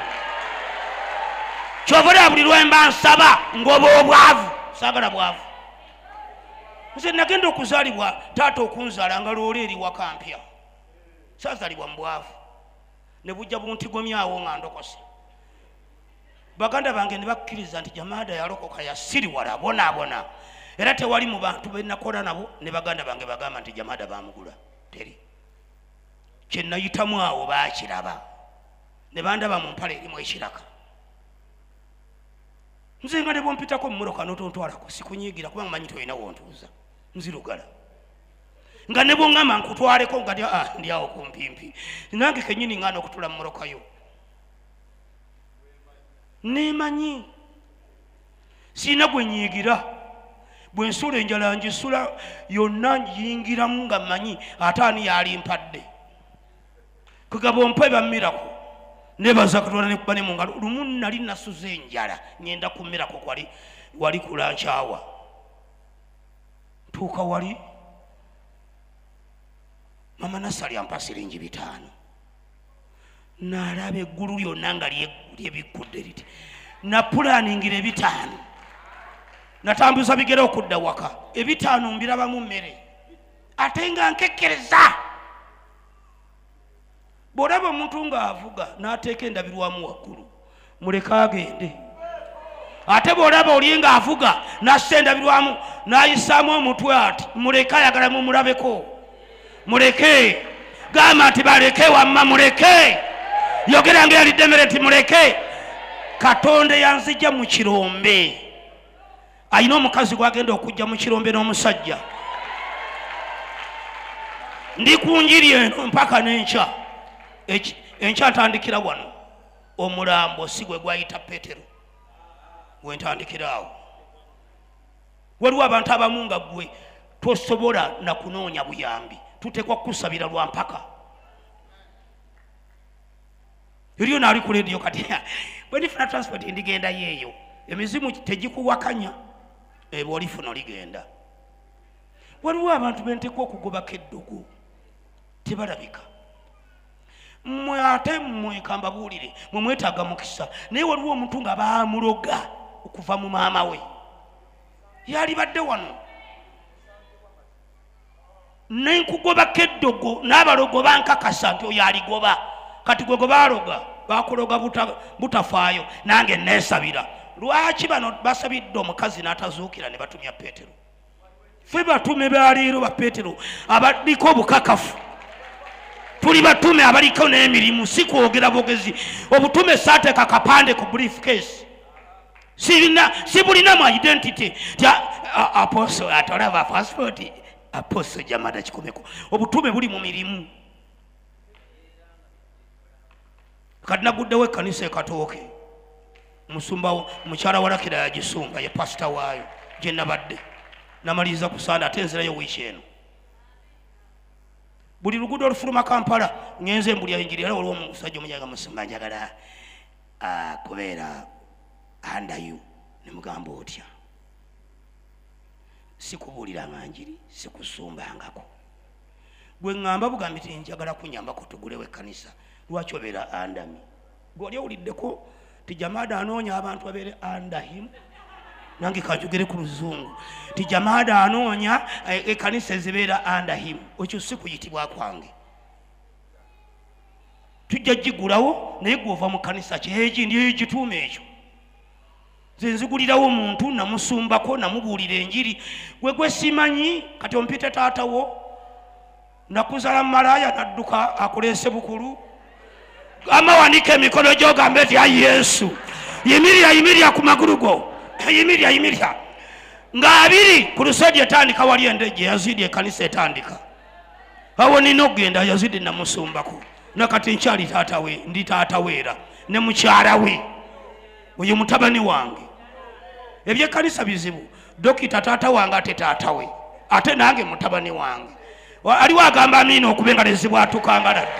Kyova buli lwe mba nsaba ng'oba obwavu, saagala bwavu. Nze nagenda okuzaalibwa taata okunzaala nga loola eri waka mpya, saazaalibwa mu bwavu ne bujja buntigomyawo nga ndokose. Baganda bange ne bakkiriza nti Jamaada yalokoka yasiriwala bonaabona, era tewali mu bantu be nakola nabo ne baganda bange bagamba nti Jamaada baamugula. Teri kye nayitamu awo baakiraba ne bandaba mu mpale erimu ekiraka. Nze nga ne bompitako mu muloka n'otontwalako sikunyiigira kubanga manyi toyina wontuuza, nzirugala. Nga ne bongamba nkutwaleko nga ndi awo kumpimpi, nange kennyini ngana okutula mu mulokayo. Neemanyi siina gwe nyiigira, bwe nsula enjala ngisula yonna njingiramu nga mmanyi ate ani yalimpadde. Kugaba ompe bammirako nebaza Katonda ne kuba ne mu ngalo. Lumu nali nasuza enjala ngenda kummirako kwali wali kulankyawa, ntuuka wali Mama Nasali ampa siringi bitaano. Nalaba eggulu lyonna nga lyebikkudde liti, napulaningira ebitaano, natambuza bigere okudda waka, ebitaano mbirabamu mmere ate nga nkekkereza. Bw'olaba omuntu ng'avuga n'ateeka endabirwamu waggulu, muleke agende. Ate bw'olaba oli ng'avuga n'assa endabirwamu n'ayisaamu omutwe ati muleke ayagala mumulabeko, muleke. Gamba nti baleke wamma, muleke. Yogera ng'eyalidde emmere nti muleke. Katonda yanzijja mu kirombe, ayina omukazi gw'agenda okujja mu kirombe n'omusajja. Ndi ku njiri eno mpaka n'enkya. Enkya ntandikira wano, omulambo si gwe gwayita Petero wentandikira awo. Waliwo abantu abamu nga gwe tosobola na kunoonya buyambi, tutekwa kusabira lwa mpaka. Eriyo naali ku leediyo kati bwe ndifuna transport ndigenda yeeyo, emizimu tegikuwakanya ebo olifuna oligenda. Waliwo abantu bentekwa okugobako eddogo tebalabika. mmwe ate mmwe kambabuulire mwe mwetaaga mukisa naye waliwo omuntu nga baamuloga okuva mu maama we yali badde wano nenkugobako eddogo n'abalogo bankakasa nti oyo aligoba kati gwe gwe baaloga bakuloga butafaayo nange neesabira lwaki bano basabidde omukazi n'atazuukira ne batumya Peetero ffe batume baleero ba Peetero abaliko obukakafu tuli batume abaliko n'emirimu si kwogera bogezi obutume saateeka kapande ku briefcase si bulinamu identity apostle atolaba passport apostle Jamada Kikomeko obutume buli mu mirimu kati naguddewo ekkanisa ekatooke musumba mukyala walakira yagisunga ye pasita waayo gye nabadde namaliriza kusanda ate nzirayo wiiki eno buli luguudo olufuluma Kampala ngenze mbulya enjiri era waliwo omusajja omunyaga musumba njagala kubeera andayo ne mugamba otya sikubuuliranga njiri sikusumbangako gwe ŋŋamba bugambi ti njagala kunyambako tugulewo ekkanisa lwaki obeera andami gwoli owuliddeko ti Jamada anoonya abantu babeere under him nange kanjogere ku luzungu ti Jamada anoonya ekkanisa ezibeera under him ekyo si kuyitibwa kwange tujja gigulawo naye gwova mu kkanisa kyegi ndiyo ekituuma ekyo nze nzigulirawo omuntu namusumbako namubuulira enjiri gwe gwe simanyi kati ompite taatawo nakuzala malaya nadduka akoleese bukulu amawanika emikono gyogambe ti ayi Yesu yimirira yimirira ku magulu go yimirira yimirira nga abiri ku lusozi etandika wali endejje Yazidi ekkanisa etandika awo nina okugenda Yazidi namusumbako nakati nkyali taatawe ndi taataweera ne mukyala we oyo mutabani wange ebyekkanisa bizibu dokita taata wange ate taatawe ate nange mutabani wange aliwo agamba amiina okubengalezibwa atukanga ladde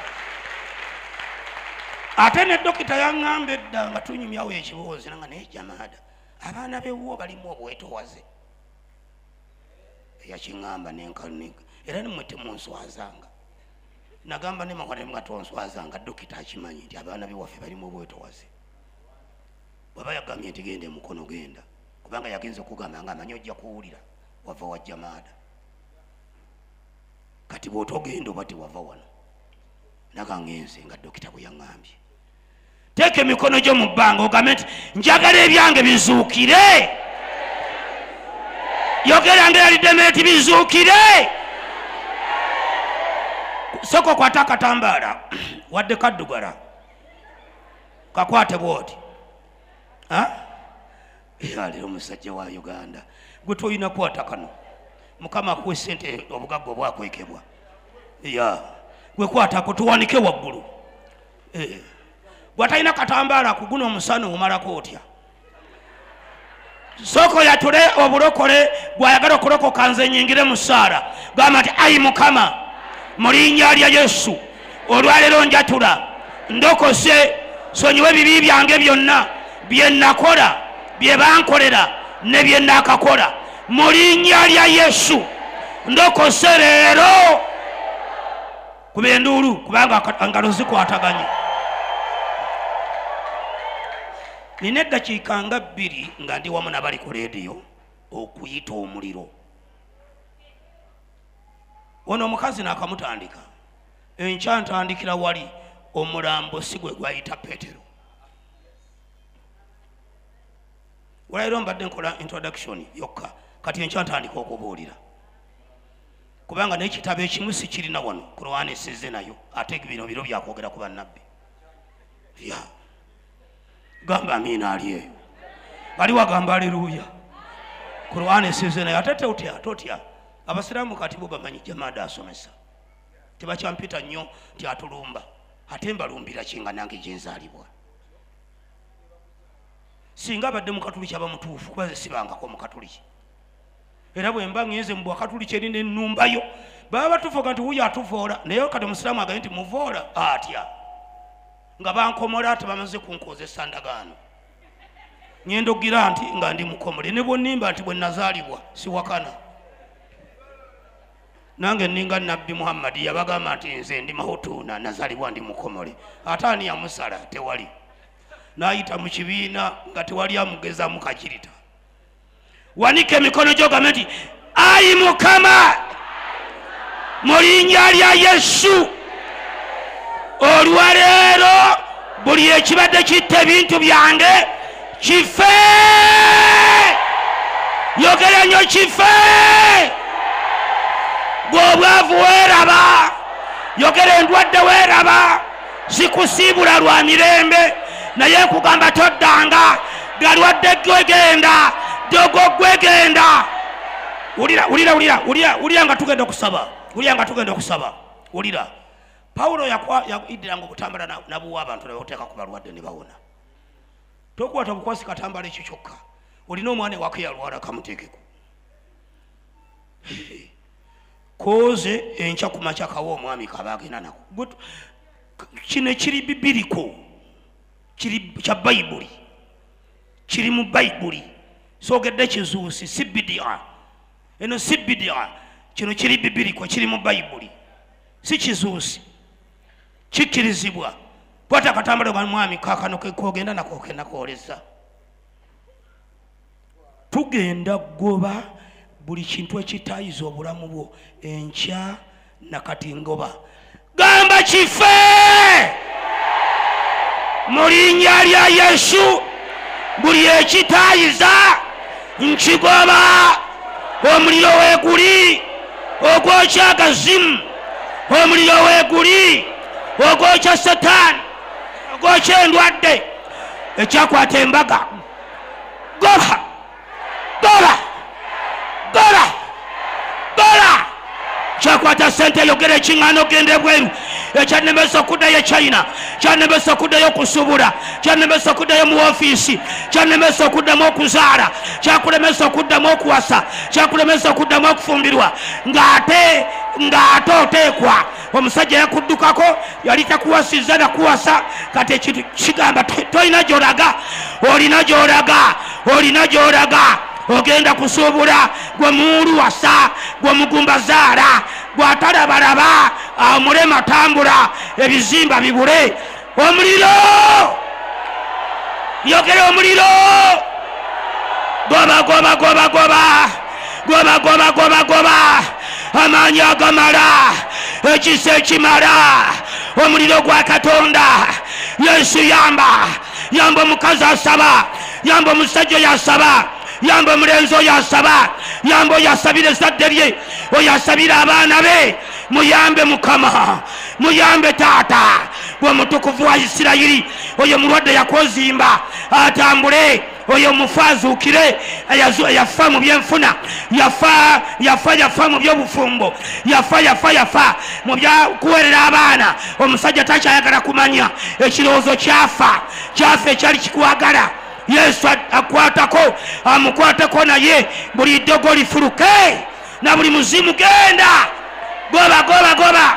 ate ne dokita yaŋŋamba edda nga tunyumyawo ekiboozi nanga naye Jamada abaana bewuwo balimu obwetowaze eyakiŋŋamba nenkanika era nimwe temunswazanga nagamba ne mawale nga tonswazanga dokita akimanyi nti abaana bewaffe balimu obwetowaze bwaba yagambye nti genda emukono genda kubanga yagenze okugamba nga amanyi ojja kuwulira wava wa Jamada kati bw'otogenda oba tiwava wano naga ngenze nga dokita bwe yaŋŋambye teeka emikono gyo mu bbanga ogambe nti njagala ebyange bizuukire yogera ng'eyaliddemu eti bizuukire soko kwata akatambaala wadde kaddugala kakwate bwoti aliro omusajja wa Uganda gwe toyina kwata kano mukama akuwe sente obugagga obwakwekebwa ya gwe kwatako tuwanike waggulu gwatalina katambaala kuguna omusana omalako otya soko yatule obulokole gwayagala okulokoka nze nyingire mu ssaala gamba nti ayi Mukama mu linnya lya Yesu olwaleero njatula ndokose sonyiwe ebibi byange byonna bye nakola bye bankolera ne bye nakakola mu linnya lya Yesu ndokose leero kuba enduulu kubanga engalo zikwataganye nina eddakiika nga bbiri nga ndi wamu nabali ku leediyo okuyita omuliro ono omukazi nakamutandika enkya ntandikira wali omulambo si gwe gwayita Peetero walairo mbadde nkola introduction yokka kati enkya ntandika okubuulira kubanga n'ekitabo ekimu si kirina wano Kurowani esizze nayo ate bino biro byakwogera ku bannabbi ya gamba amiina ali eyo bali wagamba aleluya Kurowani esizze nayo ate totya totya abasiraamu kati bo bamanyi Jamada asomesa tebakyampita nnyo nti atulumba ate mbalumbira kinga nange gyenzaalibwa singa abadde mukatuliki aba mutuufu kuba ze sibangako mukatuliki era bwe mba ngenze mu bwakatuliki eri n'ennumbayo baba batufoga nti wuyo atuvoola naye kati omusiraamu agaye nti muvoola atya nga bankomola ate bamaze kunkozesa ndagaano ngenda okugira nti nga ndi mukomole ne bwonnimba nti bwe nazaalibwa siwakana nange ninga nabbi Muhammad yabagamba nti nze ndi mahutuna nazalibwa ndi mukomole atani ya musala tewali naayita mu kibiina nga tewali amugeza mukakirita wanike emikono gyo gambe nti ayi Mukama mu linnya lya Yesu olwaleero buli ekibadde kitta ebintu byange kife yogera nnyo kife gw'obwavu weeraba yogera endwadde weeraba zikusiibula lwa mirembe naye nkugamba toddanga galwadde gwegenda dogo gwegenda ulira ulira ulira ulira ulira nga tugenda okusaba ulira nga tugenda okusaba ulira Paulo yakwa yaiddiranga okutambula nabuwa abantu nabateeka ku balwadde ne bawona tokwata bukwasi katambala ekyo kyokka olina omwana wake yalwala kamuteekeko koze enkya ku makya kawo omwami kabagenda nako kino kiri bibiriko kiri kya bayibuli kiri mu bayibuli sogedde kizuusi si bidia eno si bidia kino kiri bibiriko kiri mu bayibuli si kizuusi kikirizibwa kwata katambala kwa mwami kakano kogenda nako kenda kooleza tugenda goba buli kintu ekitayiza obulamu bwo enkya nakati ngoba gamba kife mu linnya lya Yesu buli ekitayiza nkigoba omuliro weeguli ogwokya agazimu omuliro weeguli ogwokya Sataani ogwokya endwadde ekyakwata embaga goba goba goba goba kyakwata sente yogera ekiŋŋaano gende bweru ekyannemesa okuddayo China kyannemesa okuddayo okusubula kyannemesa okuddayo mu ofiisi kyannemesa okuddamu okuzaala kyakulemesa okuddamu okuwasa kyakulemesa okuddamu okufumbirwa ng'ate ng'ate oteekwa omusajja yakuddukako yali takuwasizza nakuwasa kati ekintu kigamba tolina gy'olaga olina gy'olaga olina gy'olaga ogenda kusuubula gwe muulu wasa gwe mugumba zaala gw'atalabalaba omulema tambula ebizimba bibule omuliro yogera omuliro goba goba goba goba goba goba goba goba amaanyi agamala ekisa ekimala omuliro gwa Katonda Yesu yamba yamba omukazi asaba yamba omusajja yasaba yamba omulenzi oyo asaba yamba oyo asabira ezzadde lye oyo asabira abaana be muyambe Mukama muyambe taata gwe mutukuvu wa Isirayiri oyo mulwadde yakozimba atambule oyo mufazuukire yafa mu byenfuna yafa yafa yafa mu byobufumbo yafa yafa yafa mu byakuwerera abaana omusajja takyayagala kumanya ekirowoozo kyafa kyafa ekyali kikwagala Yesu akwatako amukwatako naye buli ddogo lifuluke na buli muzimu genda goba goba goba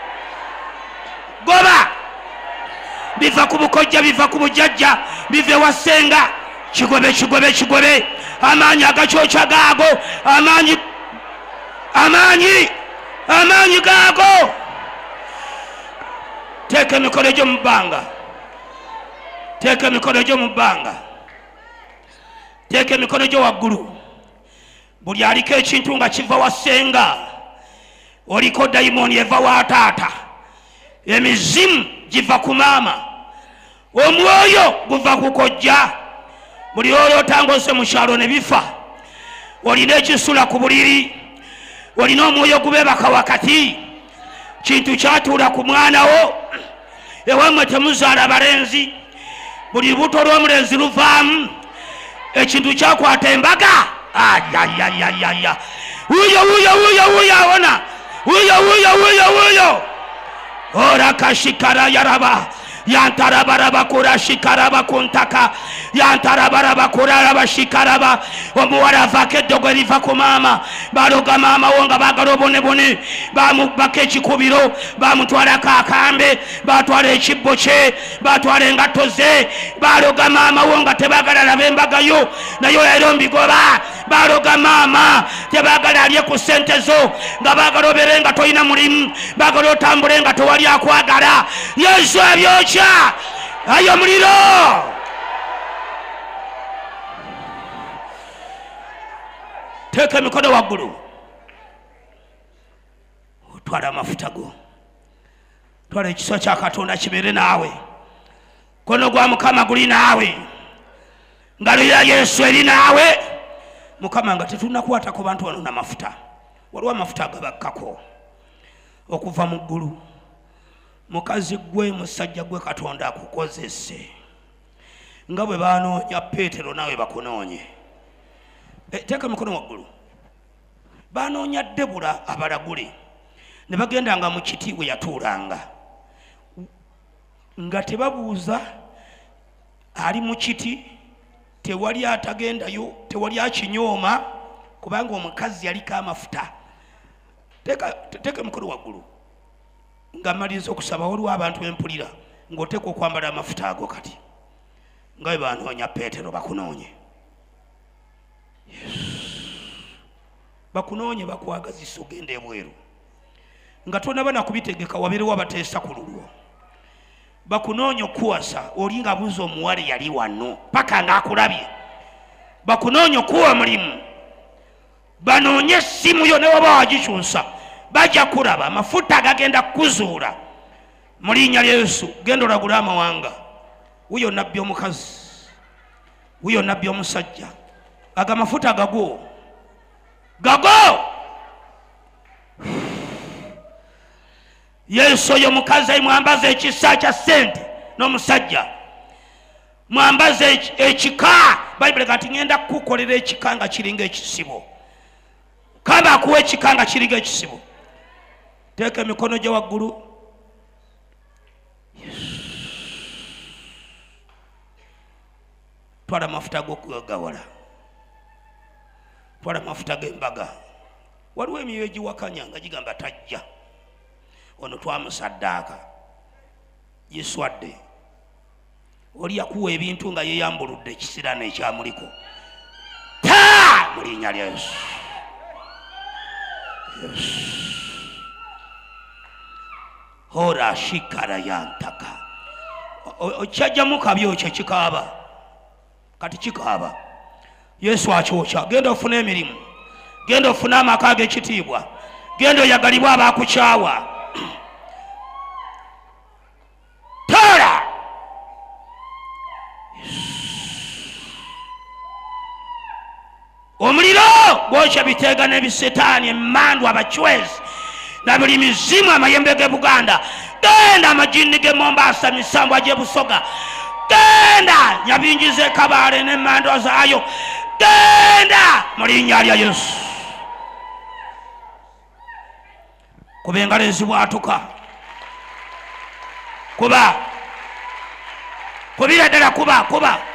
goba biva ku bukojja biva ku bujjajja bive wasenga kigobe kigobe kigobe amaanyi agakyokya gaago amaanyi amaanyi amaanyi gaago teeka emikono gyo mu bbanga teeka emikono gyo mu bbanga teeka emikono gyo waggulu buli aliko ekintu nga kiva wasenga oliko dayimooni eva wa taata emizimu giva ku maama omwoyo guva ku kojja buli oyo otangose mu kyalo ne bifa olina ekisula ku buliri olina omwoyo gubeebaka wakati kintu kyatuula ku mwana wo ewammwe temuzaala balenzi buli lubuto lw'omulenzi luvaamu ekintu kyakwata embaga ayayayayaya wuyo wuyo wuyo wuyo awona wuyo wuyo wuyo wuyo ora kashikara yaraba yantarabaraba kurashikaraba kuntaka yantarabaraba kuraraba shikaraba omuwala avaako eddogo eriva ku maama baloga maama wo nga baagala obonebone bamubaka ekikubiro bamutwalako akambe batwala ekibbo kye batwala engatto ze baloga maama wo nga tebaagala laba embagayo naye era ombigoba baloga maama tebagala alye ku ssente zo nga bagala obeere nga tolina mulimu bagala otambule nga tewali akwagala. Yesu abyokya. Ayo omuliro. Teeka emikono waggulu. Otwala amafuta go. Twala ekisa kya Katonda kibeere naawe. Kono gwa Mukama guli naawe. Ngalo ya Yesu eri naawe. Mukama nga tetunakwata ku bantu wano n'amafuta. Waliwo amafuta agabakkako okuva mu ggulu. Mukazi gwe musajja gwe Katonda akukozese. Nga bwe baanoonya Peetero naawe bakunoonye. E, teeka mikono waggulu. Baanoonya Debula abalagule. Ne bagendanga mu kiti we yatuulanga. Nga tebabuuza ali mu kiti tewali atagendayo tewali akinyooma kubanga omukazi yaliko amafuta. Teeka teeka mikono waggulu. Nga maliza okusaba waliwo abantu bempulira ng'oteeka okwambala amafuta ago kati. Nga bwe baanoonya Peetero bakunoonye. Bakunoonye bakwagazisa ogenda ebweru. Nga tonaba nakubitegeka wabeerewo abateesa ku lulwo. Bakunoonye okuwasa oli nga buuza omuwala yali wano paka ng'akulabye. Bakunoonye okuwa omulimu. Banoonye essimu yo ne waba wagikyusa bajja kulaba amafuta agagenda kuzuula mu linnya lya Yesu. Genda olagule amawanga. Wuyo nabbi omukazi, wuyo nabbi omusajja. Aga amafuta gago gago. Yesu oyo mukazi mwambaze ekisa kya ssente n'omusajja. Mwambaze ekika. Bayibuli kati ngenda kukolera ekika nga kiringa ekisibo. Kaba akuwa ekika nga kiringa ekisibo. Teeka emikono gye waggulu. Twala amafuta g'okugawala. Twala amafuta g'embaga. Waliwo emyoyo egiwakanya nga gigamba tajja. Ono twamusaddaaka yeswadde. Oli yakuwa ebintu nga yeyambuludde ekisirano ekyamuliko. Ta mu linnya lya Yesu. Ora shikara yantaka. Okyajjamu kabyo kye kikaaba. Kati kikaaba. Yesu akyokya. Genda ofune emirimu. Genda ofune amaka ag'ekitiibwa. Genda oyagalibwa abaakukyawa. Tara. Omuliro gwokya biteega n'ebisetaani emmandu abachwezi na buli mizimu amayembe ge Buganda. Genda amajini ge Mombasa misambwa gye Busoga. Genda Nyabingize Kabale n'emmando zaayo. Genda mu linnya lya Yesu. Kuba engalo ezibwatuka. Kuba kubira ddala kuba kuba